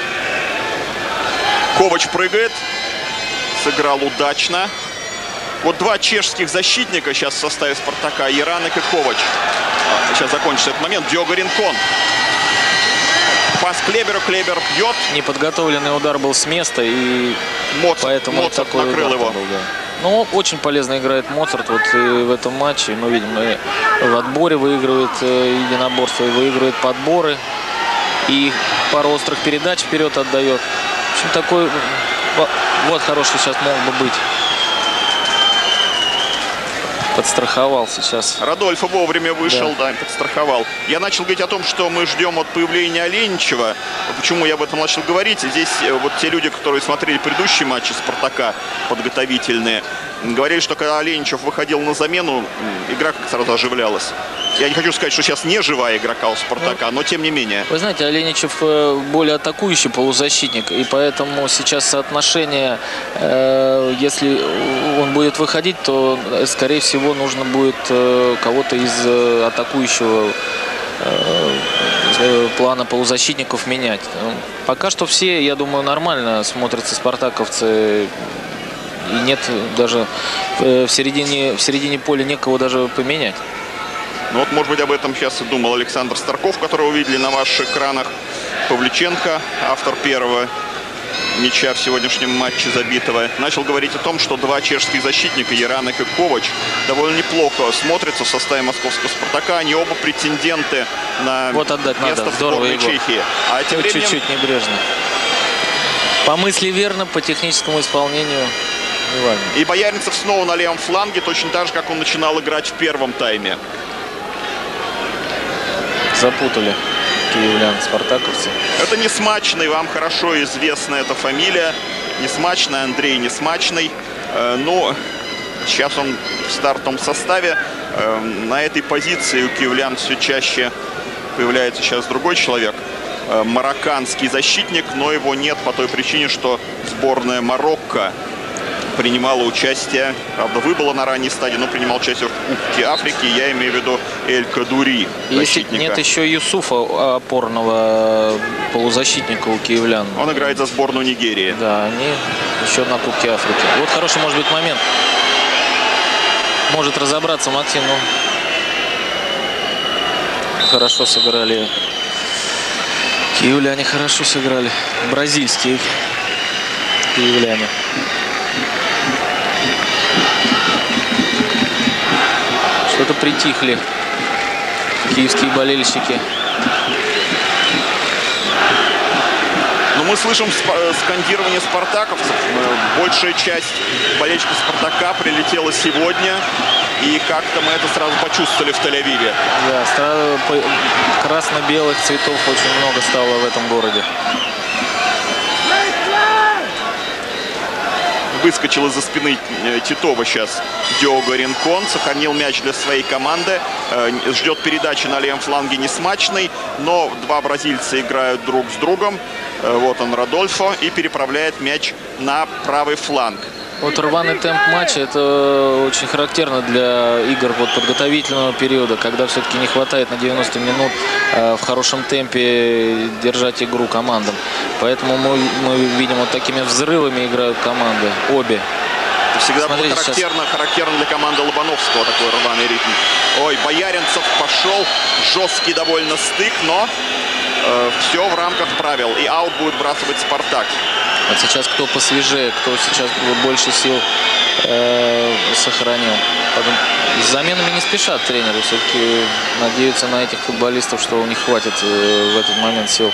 Ковач прыгает. Сыграл удачно. Вот два чешских защитника сейчас в составе Спартака. Яранек и Ковач. Сейчас закончится этот момент. Диого Ринкон. Пас Клеберу. Клебер бьет. Неподготовленный удар был с места, и Моцарт, поэтому Моцарт такой накрыл удар его. был, да. Но очень полезно играет Моцарт вот и в этом матче. Мы видим, и в отборе выигрывает единоборство, и выигрывает подборы. И пару острых передач вперед отдает. В общем, такой вот хороший сейчас мог бы быть. Подстраховал сейчас. Радольфо вовремя вышел, Да. да, подстраховал. Я начал говорить о том, что мы ждем от появления Оленичева. Почему я об этом начал говорить? Здесь вот те люди, которые смотрели предыдущие матчи Спартака, подготовительные, говорили, что когда Оленичев выходил на замену, игра как сразу оживлялась. Я не хочу сказать, что сейчас не живая игрока у Спартака, но тем не менее. Вы знаете, Оленичев более атакующий полузащитник, и поэтому сейчас соотношение, э, если он будет выходить, то, скорее всего, нужно будет э, кого-то из э, атакующего э, плана полузащитников менять. Пока что все, я думаю, нормально смотрятся спартаковцы, и нет даже э, в середине, в середине поля некого даже поменять. Ну вот, может быть, об этом сейчас и думал Александр Старков, которого увидели на ваших экранах. Павлюченко, автор первого мяча в сегодняшнем матче забитого, начал говорить о том, что два чешских защитника, Яранек и Ковач, довольно неплохо смотрятся в составе московского Спартака. Они оба претенденты на вот отдать место надо. в Здорово, сборной Егор. Чехии. А тем временем... Чуть-чуть небрежно. По мысли верно, по техническому исполнению не важно. И Бояринцев снова на левом фланге, точно так же, как он начинал играть в первом тайме. Запутали киевлян, спартаковцы. Это Несмачный, вам хорошо известна эта фамилия. Несмачный, Андрей Несмачный. Э, ну, сейчас он в стартовом составе. Э, на этой позиции у киевлян все чаще появляется сейчас другой человек. Э, марокканский защитник, но его нет по той причине, что сборная Марокко принимала участие, правда, выбыла на ранней стадии, но принимал участие в Кубке Африки. Я имею в виду Эль Кадури, Если защитника. нет еще Юсуфа, опорного полузащитника у киевлян. Он играет за сборную Нигерии. Да, они еще на Кубке Африки. Вот хороший может быть момент. Может разобраться Максим, ну, хорошо сыграли. Киевляне хорошо сыграли. Бразильские киевляне. Что-то притихли киевские болельщики. Но мы слышим скандирование спартаковцев. Большая часть болельщиков Спартака прилетела сегодня. И как-то мы это сразу почувствовали в Тель-Авиве. Да, сразу красно-белых цветов очень много стало в этом городе. Выскочил из-за спины Титова сейчас Диого Ринкон. Сохранил мяч для своей команды. Ждет передачи на левом фланге Несмачный. Но два бразильца играют друг с другом. Вот он, Радольфо. И переправляет мяч на правый фланг. Вот рваный темп матча — это очень характерно для игр вот подготовительного периода, когда все-таки не хватает на девяносто минут э, в хорошем темпе держать игру командам. Поэтому мы, мы видим, вот такими взрывами играют команды, обе. Это всегда было Смотрите, характерно, характерно для команды Лобановского такой рваный ритм. Ой, Бояринцев пошел. Жесткий довольно стык, но э, все в рамках правил. И аут будет вбрасывать Спартак. Вот сейчас кто посвежее, кто сейчас больше сил э, сохранил. Потом, с заменами не спешат тренеры. Все-таки надеются на этих футболистов, что у них хватит э, в этот момент сил.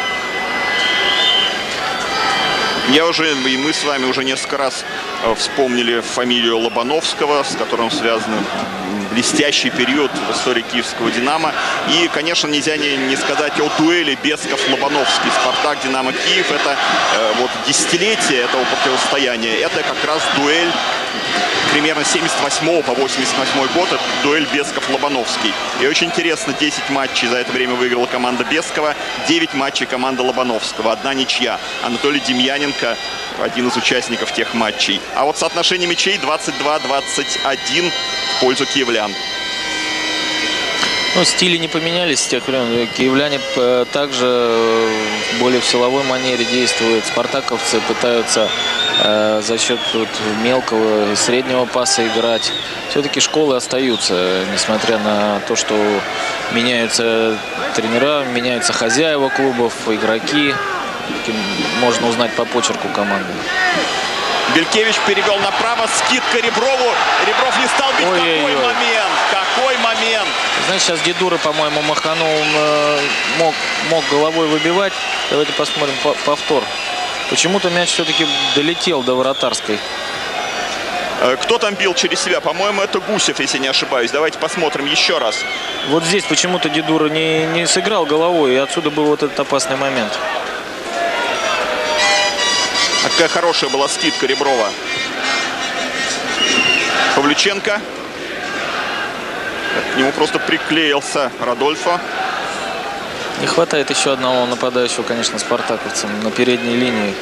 Я уже, и мы с вами уже несколько раз вспомнили фамилию Лобановского, с которым связан блестящий период в истории киевского «Динамо». И, конечно, нельзя не, не сказать о дуэли Бесков-Лобановский. «Спартак», «Динамо», Киев — это э, вот десятилетие этого противостояния. Это как раз дуэль примерно с семьдесят восьмого по восемьдесят восьмой год. Это дуэль Бесков-Лобановский. И очень интересно, десять матчей за это время выиграла команда Бескова, девять матчей команда Лобановского, одна ничья. Анатолий Демьяненко один из участников тех матчей. А вот соотношение мячей двадцать два двадцать один в пользу киевлян. Ну, стили не поменялись с тех времен. Киевляне также более в силовой манере действуют. Спартаковцы пытаются э, за счет вот, мелкого и среднего паса играть. Все-таки школы остаются, несмотря на то, что меняются тренера, меняются хозяева клубов, игроки. Можно узнать по почерку команды. Белькевич перевел направо, скидка Реброву. Ребров не стал бить. Ой, какой ой, ой. момент, какой момент. Знаете, сейчас Дедура, по-моему, маханул, мог, мог головой выбивать. Давайте посмотрим повтор. Почему-то мяч все-таки долетел до вратарской. Кто там бил через себя? По-моему, это Гусев, если не ошибаюсь. Давайте посмотрим еще раз. Вот здесь почему-то Дедура не, не сыграл головой, и отсюда был вот этот опасный момент. А какая хорошая была скидка Реброва. Павлюченко. К нему просто приклеился Радольфо. Не хватает еще одного нападающего, конечно, спартаковцам на передней линии.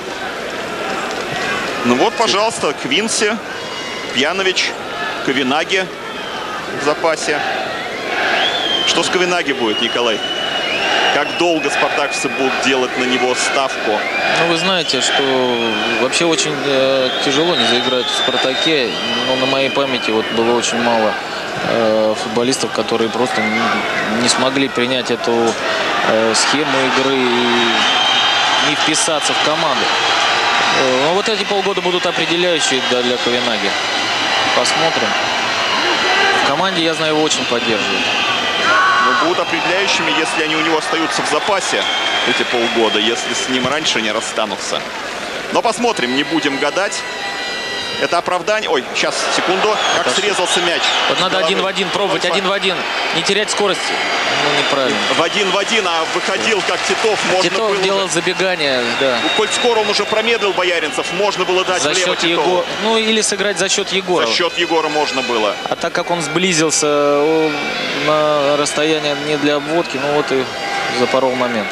Ну вот, пожалуйста, Квинси, Пьянович, Ковенаги в запасе. Что с Ковенаги будет, Николай? Как долго спартаковцы будут делать на него ставку? Ну, вы знаете, что вообще очень э, тяжело не заиграть в «Спартаке». Но на моей памяти вот было очень мало э, футболистов, которые просто не, не смогли принять эту э, схему игры и не вписаться в команду. Э, но вот эти полгода будут определяющие для, для Ковенаги. Посмотрим. В команде, я знаю, его очень поддерживают. Будут определяющими, если они у него остаются в запасе эти полгода, если с ним раньше не расстанутся. Но посмотрим, не будем гадать. Это оправдание. Ой, сейчас, секунду. Как это срезался мяч. Вот надо один в один пробовать, один в один. Не терять скорости. Ну, неправильно. В один в один, а выходил как Титов. Можно Титов было делал уже... забегание, да. Коль скоро он уже промедлил Бояринцев, можно было дать за влево счет Его... Ну, или сыграть за счет Егора. За счет Егора можно было. А так как он сблизился на расстояние не для обводки, ну вот и запорол момент.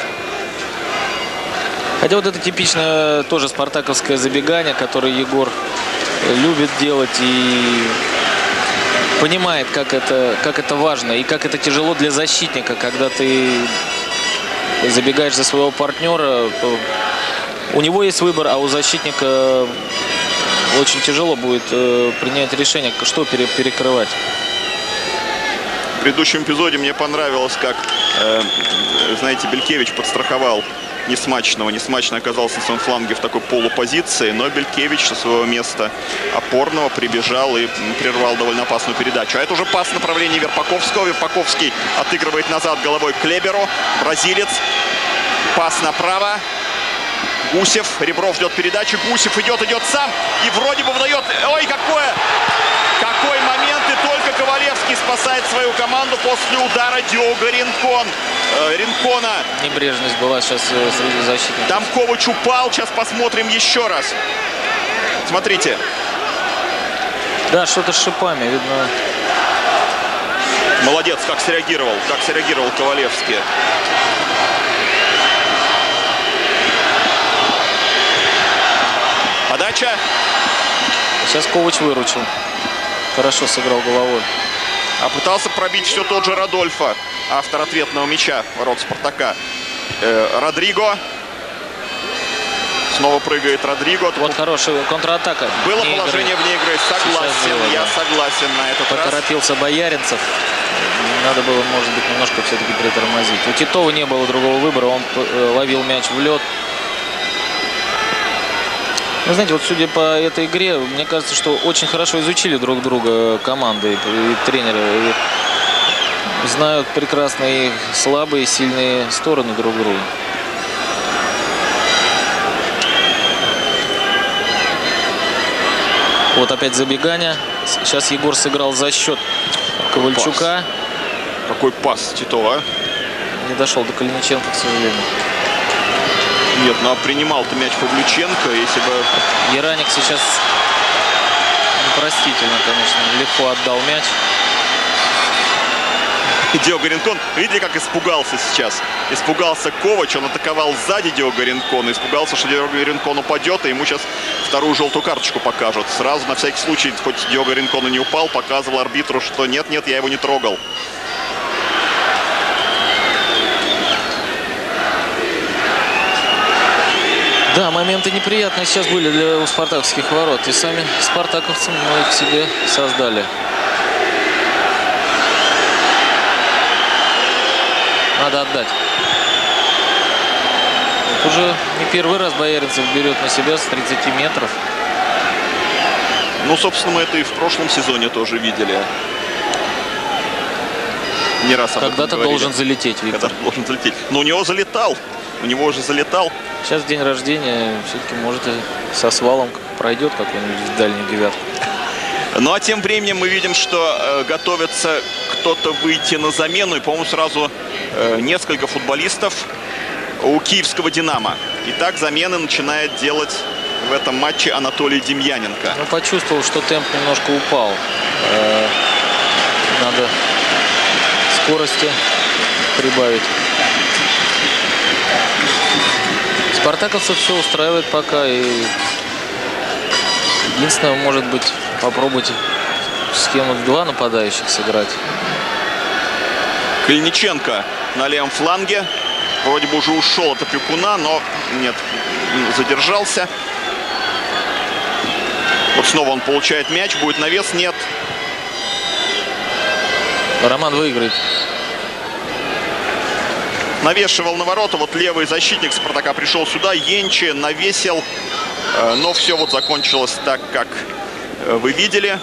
Хотя вот это типичное тоже спартаковское забегание, которое Егор любит делать и понимает, как это, как это важно и как это тяжело для защитника, когда ты забегаешь за своего партнера. У него есть выбор, а у защитника очень тяжело будет э, принять решение, что пере, перекрывать. В предыдущем эпизоде мне понравилось, как, э, знаете, Белькевич подстраховал Несмачного. Несмачный оказался на своем фланге в такой полупозиции, но Белькевич со своего места опорного прибежал и прервал довольно опасную передачу. А это уже пас в направлении Верпаковского. Верпаковский отыгрывает назад головой Клеберу. Бразилец. Пас направо. Гусев. Ребров ждет передачи. Гусев идет, идет сам. И вроде бы выдает. Ой, какое! Какой момент! И только Ковалевский спасает свою команду после удара Диого Ринкон. Э, Ринкона. Небрежность была сейчас среди защитников. Там Ковач упал. Сейчас посмотрим еще раз. Смотрите. Да, что-то с шипами, видно. Молодец, как среагировал. Как среагировал Ковалевский. Подача. Сейчас Ковач выручил. Хорошо сыграл головой. А пытался пробить все тот же Радольфо, автор ответного мяча ворот Спартака. Э, Родриго. Снова прыгает Родриго. Вот хорошая контратака. Было вне положение игры. Вне игры. Согласен. Было, я да. согласен на этот раз. Поторопился Бояринцев. Надо было, может быть, немножко все-таки притормозить. У Титова не было другого выбора. Он ловил мяч в лед. Вы знаете, вот судя по этой игре, мне кажется, что очень хорошо изучили друг друга команды и тренеры. И знают прекрасно их слабые и сильные стороны друг друга. Вот опять забегание. Сейчас Егор сыграл за счет Ковальчука. Пас. Какой пас Титова. Не дошел до Калиниченко, к сожалению. Нет, ну а принимал-то мяч Павлюченко, если бы... Яраник сейчас непростительно, конечно, легко отдал мяч. Диого Ринкон, видели, как испугался сейчас? Испугался Ковач, он атаковал сзади Диого Ринкона, испугался, что Диого Ринкон упадет, и ему сейчас вторую желтую карточку покажут. Сразу, на всякий случай, хоть Диого Ринкон и не упал, показывал арбитру, что нет-нет, я его не трогал. Да, моменты неприятные сейчас были для у спартаковских ворот, и сами спартаковцы мы их себе создали. Надо отдать. Вот уже не первый раз Бояринцев берет на себя с тридцати метров. Ну, собственно, мы это и в прошлом сезоне тоже видели. Не раз об этом Когда-то говорили. должен залететь, Виктор. Когда-то должен залететь. Но у него залетал. У него уже залетал. Сейчас день рождения, все-таки, может, и со свалом пройдет какой-нибудь в дальнюю девятку. Ну, а тем временем мы видим, что э, готовится кто-то выйти на замену. И, по-моему, сразу э, несколько футболистов у киевского «Динамо». Итак, замены начинает делать в этом матче Анатолий Демьяненко. Ну, почувствовал, что темп немножко упал. Э, надо скорости прибавить. Спартаковцев все устраивает пока. И единственное, может быть, попробовать схему в два нападающих сыграть. Калиниченко на левом фланге. Вроде бы уже ушел от опекуна, но нет, задержался. Вот снова он получает мяч. Будет навес? Нет. Роман выиграет. Навешивал на ворота. Вот левый защитник Спартака пришел сюда. Енчи навесил. Но все вот закончилось так, как вы видели.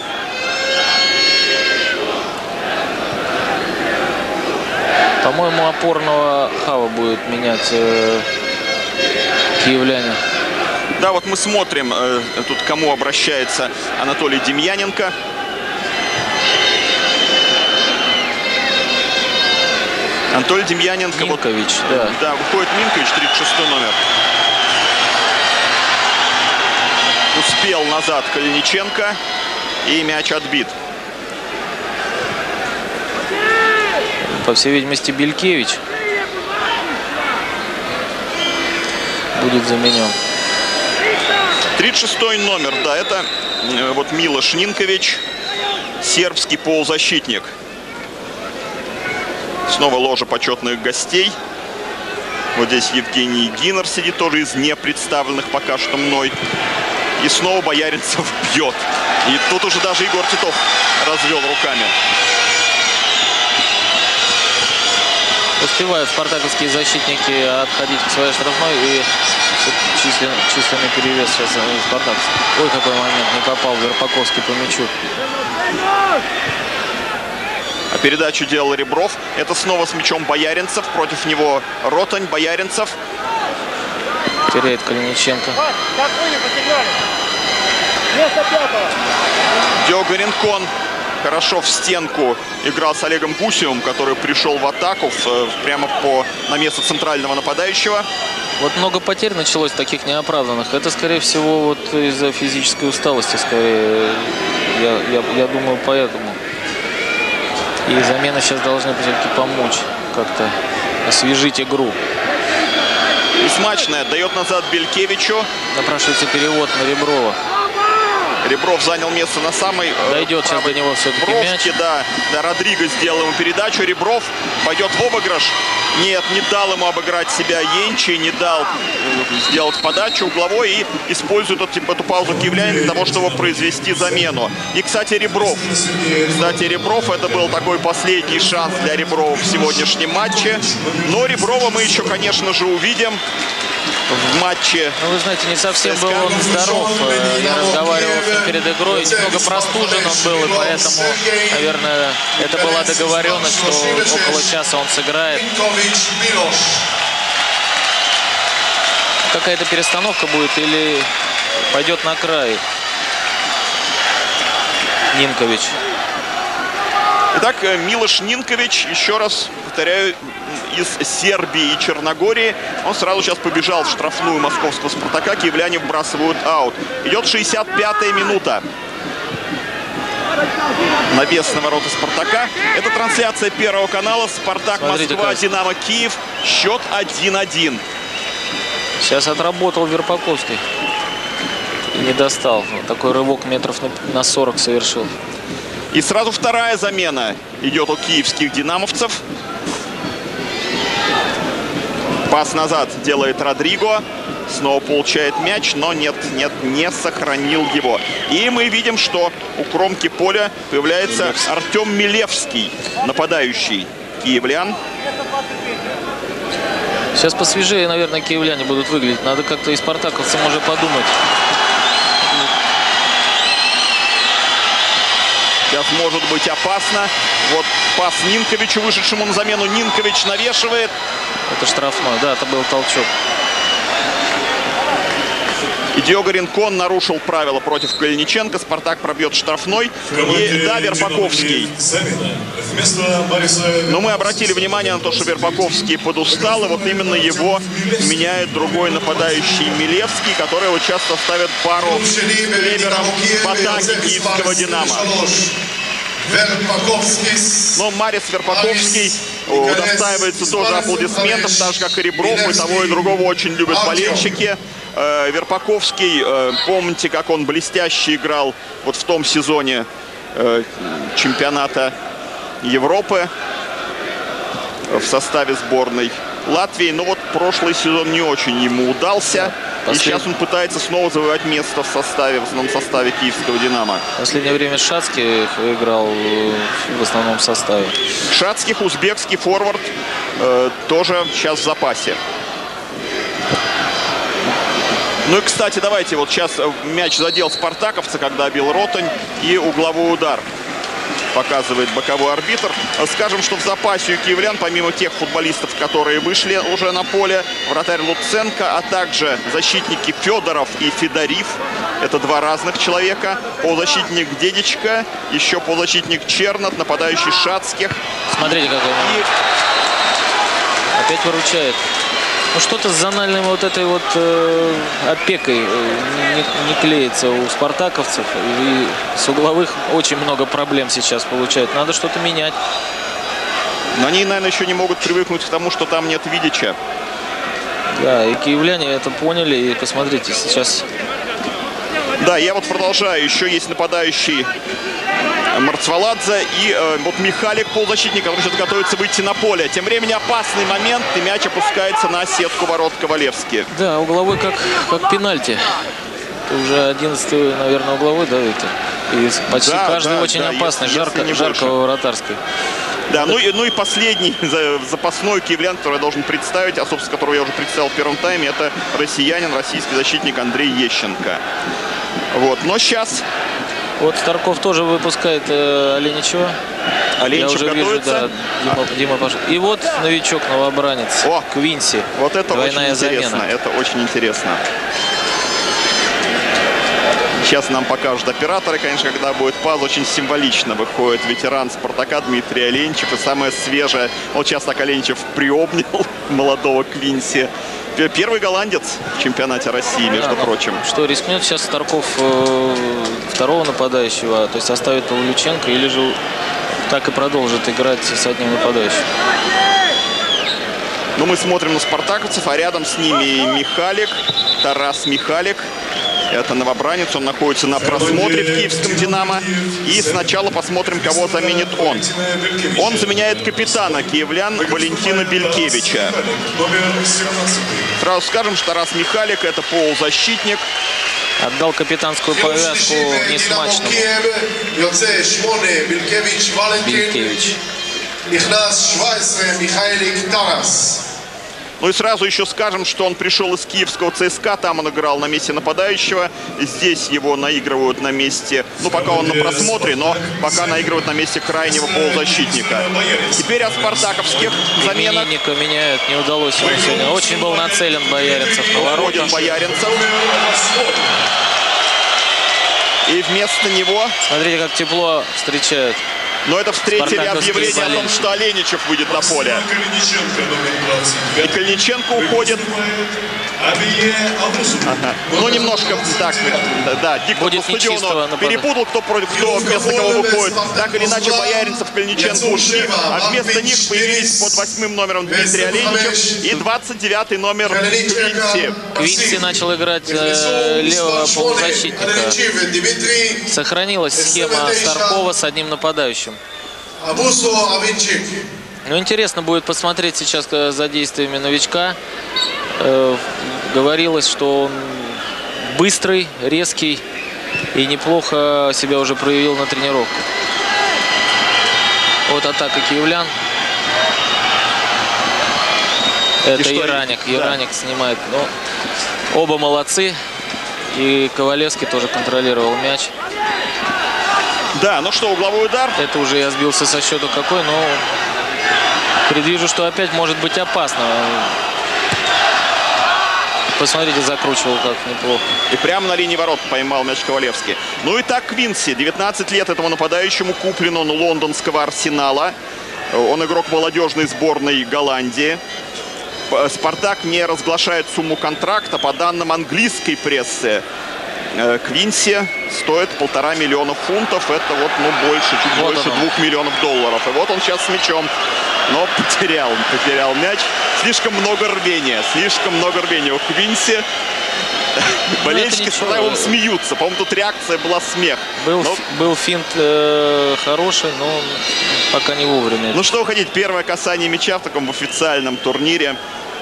По-моему, опорного Хава будет менять э, киевляне. Да, вот мы смотрим, э, тут к кому обращается Анатолий Демьяненко. Анатолий Демьяненко. Минкович, вот, да. Да, выходит Минкович, тридцать шестой номер. Успел назад Калиниченко. И мяч отбит. По всей видимости, Белькевич будет заменен. тридцать шестой номер, да, это э, вот Милош Нинкович, сербский полузащитник. Снова ложа почетных гостей. Вот здесь Евгений Гиннер сидит, тоже из непредставленных пока что мной. И снова Бояринцев бьет. И тут уже даже Егор Титов развел руками. Успевают спартаковские защитники отходить к своей штрафной, и числен, численный перевес сейчас спартакцев. Ой, какой момент, не попал Верпаковский по мячу. А передачу делал Ребров. Это снова с мячом Бояринцев. Против него Ротань, Бояринцев. Теряет Калиниченко. Диого Ринкон хорошо в стенку играл с Олегом Гусевым, который пришел в атаку в, прямо по, на место центрального нападающего. Вот много потерь началось таких неоправданных. Это, скорее всего, вот из-за физической усталости, скорее. Я, я, я думаю, поэтому. И замены сейчас должны все-таки помочь как-то освежить игру. И смачная отдает назад Белькевичу. Напрашивается перевод на Реброва. Ребров занял место на самой... Дойдет сейчас до него все-таки мяч. Да, да, Родриго сделал ему передачу. Ребров пойдет в обыгрыш. Нет, не дал ему обыграть себя Енчи, не дал сделать подачу угловой и использует эту, эту паузу киевляне для того, чтобы произвести замену. И, кстати, Ребров. Кстати, Ребров, это был такой последний шанс для Реброва в сегодняшнем матче. Но Реброва мы еще, конечно же, увидим в матче. Ну, вы знаете, не совсем был он здоров. Я разговаривал с ним перед игрой. Немного простужен он был, и поэтому, наверное, это была договоренность, что около часа он сыграет. Какая-то перестановка будет или пойдет на край Нинкович. Итак, Милош Нинкович, еще раз повторяю, из Сербии и Черногории. Он сразу сейчас побежал в штрафную московского «Спартака». Киевляне вбрасывают аут. Идет шестьдесят пятая минута. Навес на ворота Спартака. Это трансляция Первого канала. Спартак Москва, Динамо Киев. Счет один-один. Сейчас отработал Верпаковский. И не достал. Вот такой рывок метров на сорок совершил. И сразу вторая замена идет у киевских динамовцев. Пас назад делает Родриго. Снова получает мяч, но нет, нет, не сохранил его. И мы видим, что у кромки поля появляется Артем Милевский, нападающий киевлян. Сейчас посвежее, наверное, киевляне будут выглядеть. Надо как-то и спартаковцам уже подумать. Сейчас может быть опасно. Вот пас Нинковичу, вышедшему на замену. Нинкович навешивает. Это штрафной, да, это был толчок. И Диого Ринкон нарушил правила против Калиниченко. Спартак пробьет штрафной. И да, Верпаковский. Но мы обратили внимание на то, что Верпаковский подустал. И вот именно его меняет другой нападающий Милевский, который вот часто ставит пару с Клевером в атаке киевского «Динамо». Но Марис Верпаковский удостаивается тоже аплодисментов, так же как и Ребров, и того и другого очень любят болельщики. Верпаковский, помните, как он блестяще играл вот в том сезоне чемпионата Европы в составе сборной Латвии. Но вот прошлый сезон не очень ему удался. Послед... И сейчас он пытается снова завоевать место в составе, в основном составе киевского «Динамо». В последнее время Шацкий играл в основном составе. Шацких, узбекский форвард, э, тоже сейчас в запасе. Ну и, кстати, давайте, вот сейчас мяч задел спартаковца, когда бил Ротань, и угловой удар показывает боковой арбитр. Скажем, что в запасе у киевлян, помимо тех футболистов, которые вышли уже на поле, вратарь Луценко, а также защитники Федоров и Федорив. Это два разных человека. Полузащитник Дедичко, еще полузащитник Чернот, нападающий Шацких. Смотрите, какой он. И... Опять выручает. Ну, что-то с зональной вот этой вот э, опекой не, не клеится у спартаковцев. И с угловых очень много проблем сейчас получают. Надо что-то менять. Но они, наверное, еще не могут привыкнуть к тому, что там нет Видича. Да, и киевляне это поняли. И посмотрите, сейчас... Да, я вот продолжаю. Еще есть нападающий Марцваладзе и э, вот Михалик, полузащитник, который сейчас готовится выйти на поле. Тем временем опасный момент, и мяч опускается на сетку ворот Ковалевски. Да, угловой как, как пенальти. Это уже одиннадцатый, наверное, угловой, да, это? И почти да, каждый да, очень да, опасный, если, жарко, если жаркого вратарской. Да, ну и, ну и последний запасной киевлян, который я должен представить, а, собственно, которого я уже представил в первом тайме, это россиянин, российский защитник Андрей Ещенко. Вот, но сейчас... Вот Старков тоже выпускает э, Оленичева. Оленичев Я уже готовится. Вижу, да, Дима, Дима пошел. И вот новичок, новобранец. О, Квинси. Вот это Двойная очень интересно. замена. Это очень интересно. Сейчас нам покажут операторы, конечно, когда будет паз. Очень символично выходит ветеран Спартака Дмитрий Оленичев. И самое свежее, вот сейчас так Оленичев приобнял молодого Квинси. Первый голландец в чемпионате России, между да, прочим. Что, рискнет сейчас Старков э, второго нападающего, то есть оставит Павлюченко, или же так и продолжит играть с одним нападающим? Ну, мы смотрим на спартаковцев, а рядом с ними Михалик, Тарас Михалик. Это новобранец, он находится на просмотре в киевском «Динамо». И сначала посмотрим, кого заменит он. Он заменяет капитана киевлян Валентина Белькевича. Сразу скажем, что Тарас Михалик — это полузащитник. Отдал капитанскую повязку несмачному. Белькевич. Ну и сразу еще скажем, что он пришел из киевского ЦСКА, там он играл на месте нападающего. Здесь его наигрывают на месте, ну пока он на просмотре, но пока наигрывают на месте крайнего полузащитника. Теперь от спартаковских заменок. Именинника меняют, не удалось ему сегодня. Очень был нацелен Бояринцев на ворота. Бояринцев. И вместо него... Смотрите, как тепло встречают. Но это встретили Спартаковские объявление о том, болельщики. что Оленичев выйдет на поле. Калиниченко, номер двадцать И пять. Калиниченко уходит. Абие Абусу. Ну, немножко так, да, диктор Будет по стадиону нечистого напада. перепутал, кто против, кто вместо кого выходит. Так или иначе, Бояринцев, Калиниченко ушли, а вместо них появились под восьмым номером Дмитрий Оленичев и двадцать девятый номер Квинси. Квинси начал играть э, левого полузащитника. Сохранилась схема Старкова с одним нападающим. Абусу Авинчик. Ну, интересно будет посмотреть сейчас э, за действиями новичка. Э, говорилось, что он быстрый, резкий и неплохо себя уже проявил на тренировках. Вот атака киевлян. Это что, Ираник. да. Ираник снимает. Ну, оба молодцы. И Ковалевский тоже контролировал мяч. Да, ну что, угловой удар. Это уже я сбился со счета какой, но предвижу, что опять может быть опасно. Посмотрите, закручивал как неплохо. И прямо на линии ворот поймал мяч Ковалевский. Ну и так Квинси. девятнадцать лет этому нападающему. Куплен он у лондонского Арсенала. Он игрок молодежной сборной Голландии. Спартак не разглашает сумму контракта. По данным английской прессы, Квинси стоит полтора миллиона фунтов. Это вот, ну, больше, чуть Вот больше оно. двух миллионов долларов. И вот он сейчас с мячом. Но потерял, потерял мяч. Слишком много рвения. Слишком много рвения у Квинси. Болельщики с ничего. Спартаком смеются. По-моему, тут реакция была смех. Был, Но- ф- был финт э, хороший, но пока не вовремя. Ну что вы хотите, первое касание мяча в таком официальном турнире.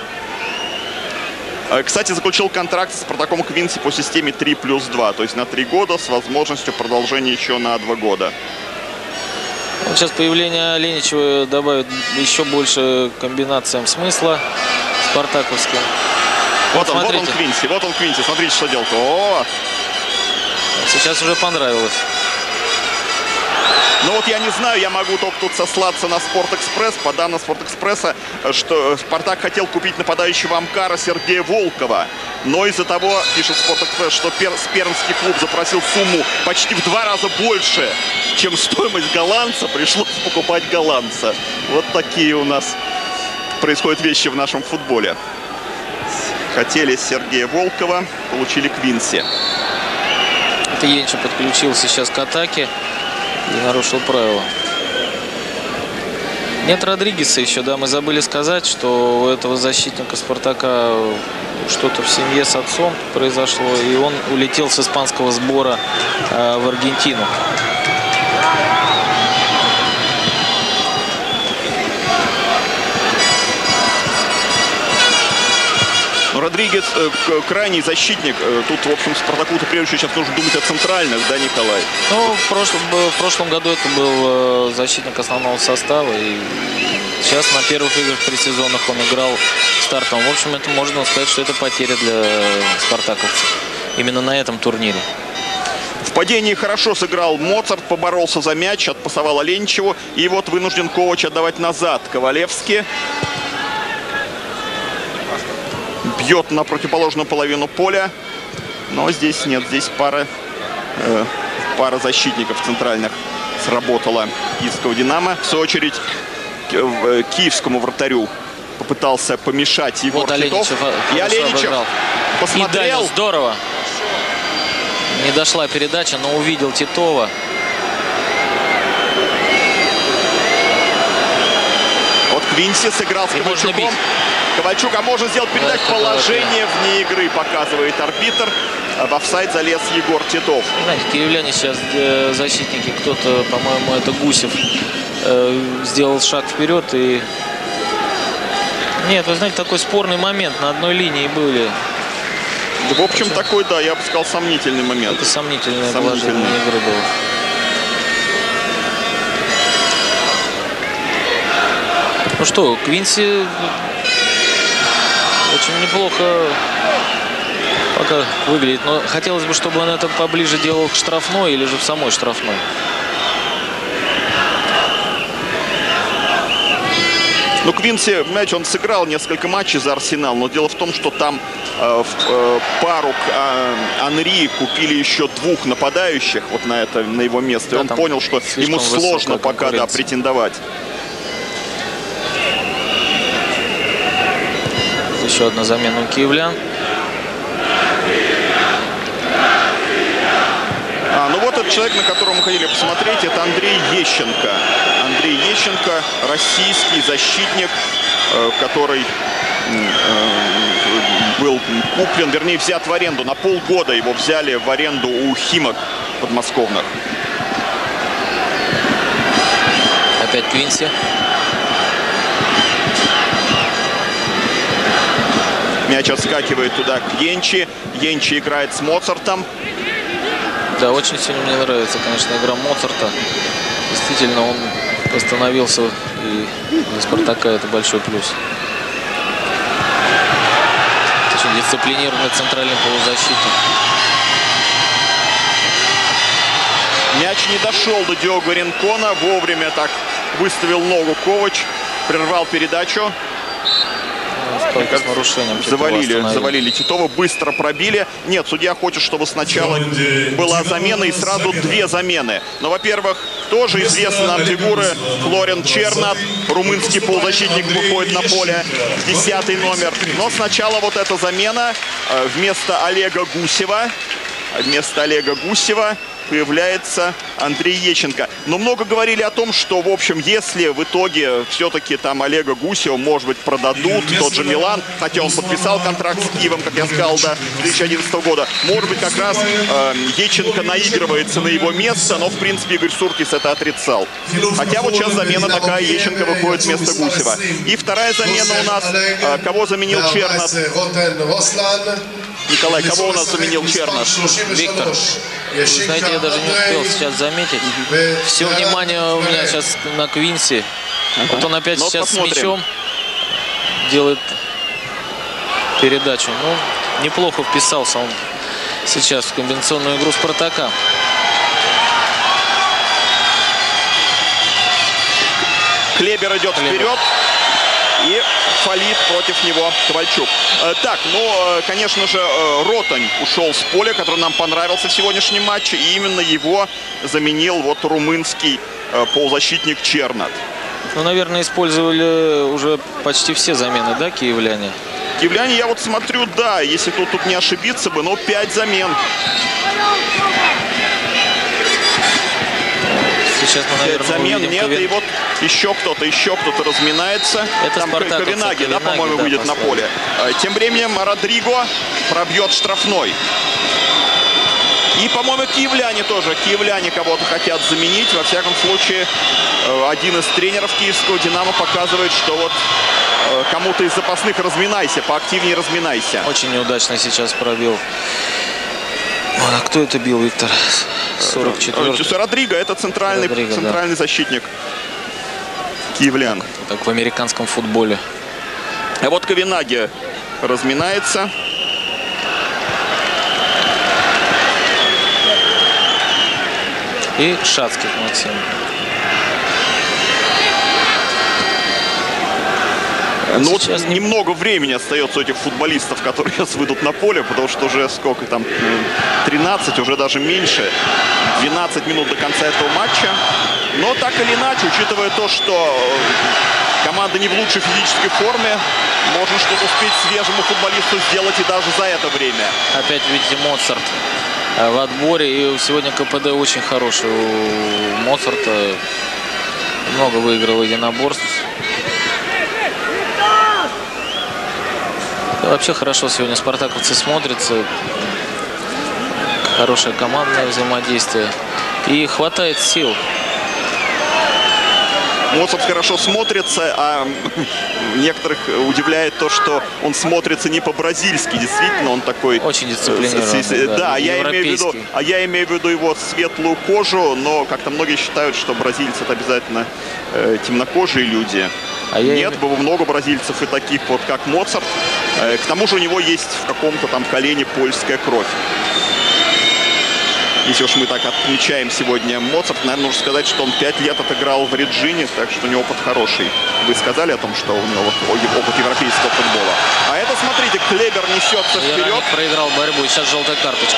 Э, Кстати, заключил контракт с Спартаком Квинси по системе три плюс два, то есть на три года с возможностью продолжения еще на два года. Вот сейчас появление Оленичева добавит еще больше комбинациям смысла спартаковским. Вот он, вот он смотрите. Квинси, вот он Квинси, смотрите, что делает. О! Сейчас уже понравилось. Ну вот я не знаю, я могу только тут сослаться на Спортэкспресс. По данным Спортэкспресса, что Спартак хотел купить нападающего Амкара Сергея Волкова. Но из-за того, пишет Спортэкспресс, что пер, пермский клуб запросил сумму почти в два раза больше, чем стоимость голландца, пришлось покупать голландца. Вот такие у нас происходят вещи в нашем футболе. Хотели Сергея Волкова, получили Квинси. Это Енча подключился сейчас к атаке и нарушил правила. Нет Родригеса еще, да, мы забыли сказать, что у этого защитника Спартака что-то в семье с отцом произошло, и он улетел с испанского сбора э, в Аргентину. Но Родригес э, к- крайний защитник. Э, Тут, в общем, Спартаку-то прежде всего сейчас нужно думать о центральных, да, Николай? Ну, в прошлом, в прошлом году это был э, защитник основного состава, и сейчас на первых играх предсезонных он играл стартом. В общем, это можно сказать, что это потеря для спартаковцев. Именно на этом турнире. В падении хорошо сыграл Моцарт, поборолся за мяч, отпасовал Оленичеву. И вот вынужден Ковач отдавать назад. Ковалевский бьет на противоположную половину поля. Но здесь нет, здесь пара, э, пара защитников центральных сработала киевского «Динамо». В свою очередь к- э, киевскому вратарю попытался помешать Егор Вот Титов. Оленичев И хорошо Оленичев обыграл. И посмотрел. дальше здорово. Не дошла передача, но увидел Титова. Вот Квинси сыграл с И можно Ковальчуком. бить. Ковальчук, а можно сделать передачу. это Положение вне игры, показывает арбитр. А в офсайд залез Егор Титов. Знаете, киевляне сейчас э, защитники, кто-то, по-моему, это Гусев, э, сделал шаг вперед и... Нет, вы знаете, такой спорный момент. На одной линии были. В общем, такой, да, я бы сказал, сомнительный момент. Это сомнительное Сомнительный. положение игры было. Ну что, Квинси очень неплохо пока выглядит. Но хотелось бы, чтобы он это поближе делал к штрафной или же в самой штрафной. Ну, Квинси, мяч, он сыграл несколько матчей за Арсенал, но дело в том, что там в пару к Анри купили еще двух нападающих вот на это, на его место. Да, и он понял, что ему сложно пока да, претендовать. Еще одна замена у киевлян. А, ну вот этот человек, на которого мы хотели посмотреть, это Андрей Ещенко. Андрей Ещенко, российский защитник, который был куплен, вернее, взят в аренду. На полгода его взяли в аренду у Химок подмосковных. Опять Квинси. Мяч отскакивает туда к Йенчи. Йенчи играет с Моцартом. Да, очень сильно мне нравится, конечно, игра Моцарта. Действительно, он остановился, и для Спартака это большой плюс. Очень дисциплинированный центральный полузащитник. Мяч не дошел до Диого Ринкона. Вовремя так выставил ногу Ковач. Прервал передачу. С нарушением завалили, завалили Титова, быстро пробили. Нет, судья хочет, чтобы сначала была замена и сразу две замены. Но, во-первых, тоже известна нам фигура Флорен Чернат. Румынский полузащитник выходит на поле, десятый номер. Но сначала вот эта замена. Вместо Олега Гусева, вместо Олега Гусева появляется Андрей Ещенко. Но много говорили о том, что, в общем, если в итоге все-таки там Олега Гусева, может быть, продадут, тот же Милан, хотя он подписал контракт с Киевом, как я сказал, до две тысячи одиннадцатого года, может быть, как раз э, Ещенко наигрывается на его место, но, в принципе, Игорь Суркис это отрицал. Хотя вот сейчас замена такая, Ещенко выходит вместо Гусева. И вторая замена у нас, э, кого заменил Чернат? Николай, кого у нас заменил Чернат? Виктор. Вы знаете, я даже не успел сейчас заметить. Все внимание у меня сейчас на Квинси. Вот он опять Но сейчас посмотрим. с мячом делает передачу. Ну, неплохо вписался он сейчас в комбинационную игру Спартака. Клебер идет Клебер. вперед. И фалит против него Ковальчук. Так, ну, конечно же, Ротань ушел с поля, который нам понравился в сегодняшнем матче. И именно его заменил вот румынский полузащитник Чернат. Ну, наверное, использовали уже почти все замены, да, киевляне? Киевляне, я вот смотрю, да, если тут, тут не ошибиться бы, но пять замен. Сейчас мы, наверное, замен увидим нет, Ковен... и вот еще кто-то, еще кто-то разминается. Это там Спартак, Ковенаги, да, по-моему, да, выйдет на поле. Тем временем Родриго пробьет штрафной. И, по-моему, киевляне тоже. Киевляне кого-то хотят заменить. Во всяком случае, один из тренеров киевского «Динамо» показывает, что вот кому-то из запасных разминайся, поактивнее разминайся. Очень неудачно сейчас пробил. А кто это бил, Виктор? сорок четвёртый. Родриго, это центральный, Родриго, центральный да. защитник киевлян. Как в американском футболе. А вот Ковенаги разминается. И Шацких Максим. Ну вот сейчас немного времени остается у этих футболистов, которые сейчас выйдут на поле, потому что уже сколько там, тринадцать, уже даже меньше, двенадцать минут до конца этого матча. Но так или иначе, учитывая то, что команда не в лучшей физической форме, можно что-то успеть свежему футболисту сделать и даже за это время. Опять, видите, Моцарт в отборе, и сегодня КПД очень хороший. У Моцарта много выиграл единоборств. Вообще хорошо сегодня спартаковцы смотрятся. Хорошее командное взаимодействие. И хватает сил. Моцарт хорошо смотрится, а некоторых удивляет то, что он смотрится не по-бразильски. Действительно, он такой... Очень дисциплинированный. Да, да, я имею в виду, а я имею в виду его светлую кожу, но как-то многие считают, что бразильцы это обязательно э, темнокожие люди. А Нет, было много бразильцев и таких вот, как Моцарт. Э, к тому же у него есть в каком-то там колене польская кровь. Если уж мы так от отмечаем сегодня Моцарт. Наверное, нужно сказать, что он пять лет отыграл в Реджине, так что у него опыт хороший. Вы сказали о том, что у него опыт европейского футбола. А это, смотрите, Клебер несется вперед. Вероник проиграл борьбу, и сейчас желтая карточка.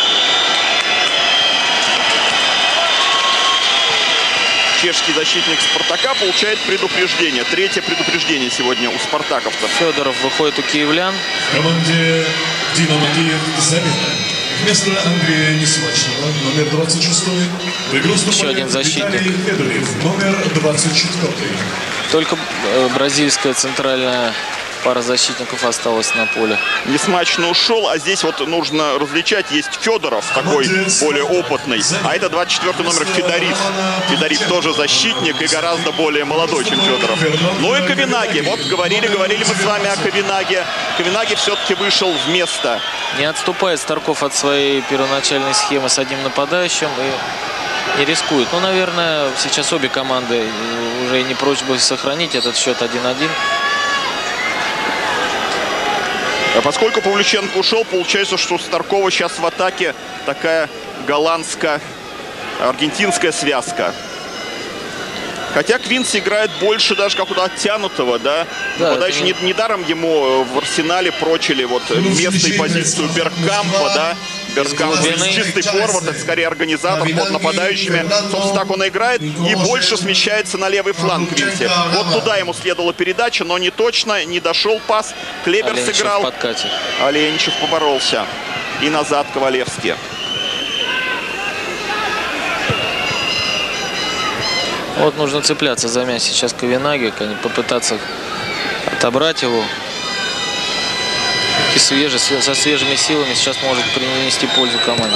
Чешский защитник Спартака получает предупреждение. Третье предупреждение сегодня у спартаковцев. Федоров выходит у киевлян. В команде «Динамо Киев» замена. Вместо Андрея Несмачного, номер двадцать шесть, в игру вступает один защитник. Виталий Федоров, номер двадцать четыре. Только э, бразильская центральная пара защитников осталась на поле. Несмачно ушел, а здесь вот нужно различать. Есть Федоров, такой более опытный, а это двадцать четвёртый номер Федорив. Федорив тоже защитник и гораздо более молодой, чем Федоров. Ну и Ковенаги. Вот говорили, говорили мы с вами о Ковенаге. Ковенаги все-таки вышел вместо. Не отступает Старков от своей первоначальной схемы с одним нападающим и не рискует. Ну, наверное, сейчас обе команды уже не прочь бы сохранить этот счет один-один. А поскольку Павлюченко ушел, получается, что у Старкова сейчас в атаке такая голландско-аргентинская связка. Хотя Квинс играет больше даже какого-то оттянутого, да? Да, Нападающий не... недаром ему в Арсенале прочили вот место и позицию Бергкампа, да? Бергкамп чистый форвард, это скорее организатор под нападающими. Собственно, так он играет и больше смещается на левый фланг Квинси. Вот туда ему следовала передача, но не точно, не дошел пас. Клебер Оленичев сыграл. в подкате. Оленичев поборолся. И назад Ковалевский. Вот нужно цепляться за мяч сейчас Ковенаги, попытаться отобрать его. И свежий, со свежими силами сейчас может принести пользу команде.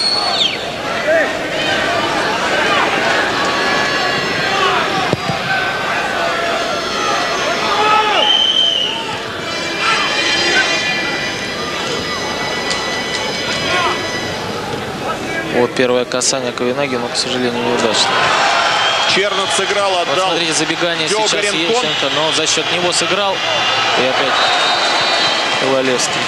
Вот первое касание Ковенаги, но, к сожалению, неудачно. Чернов сыграл, отдал. Вот смотрите, забегание сейчас Ещенко, но за счет него сыграл. И опять Ковалевский.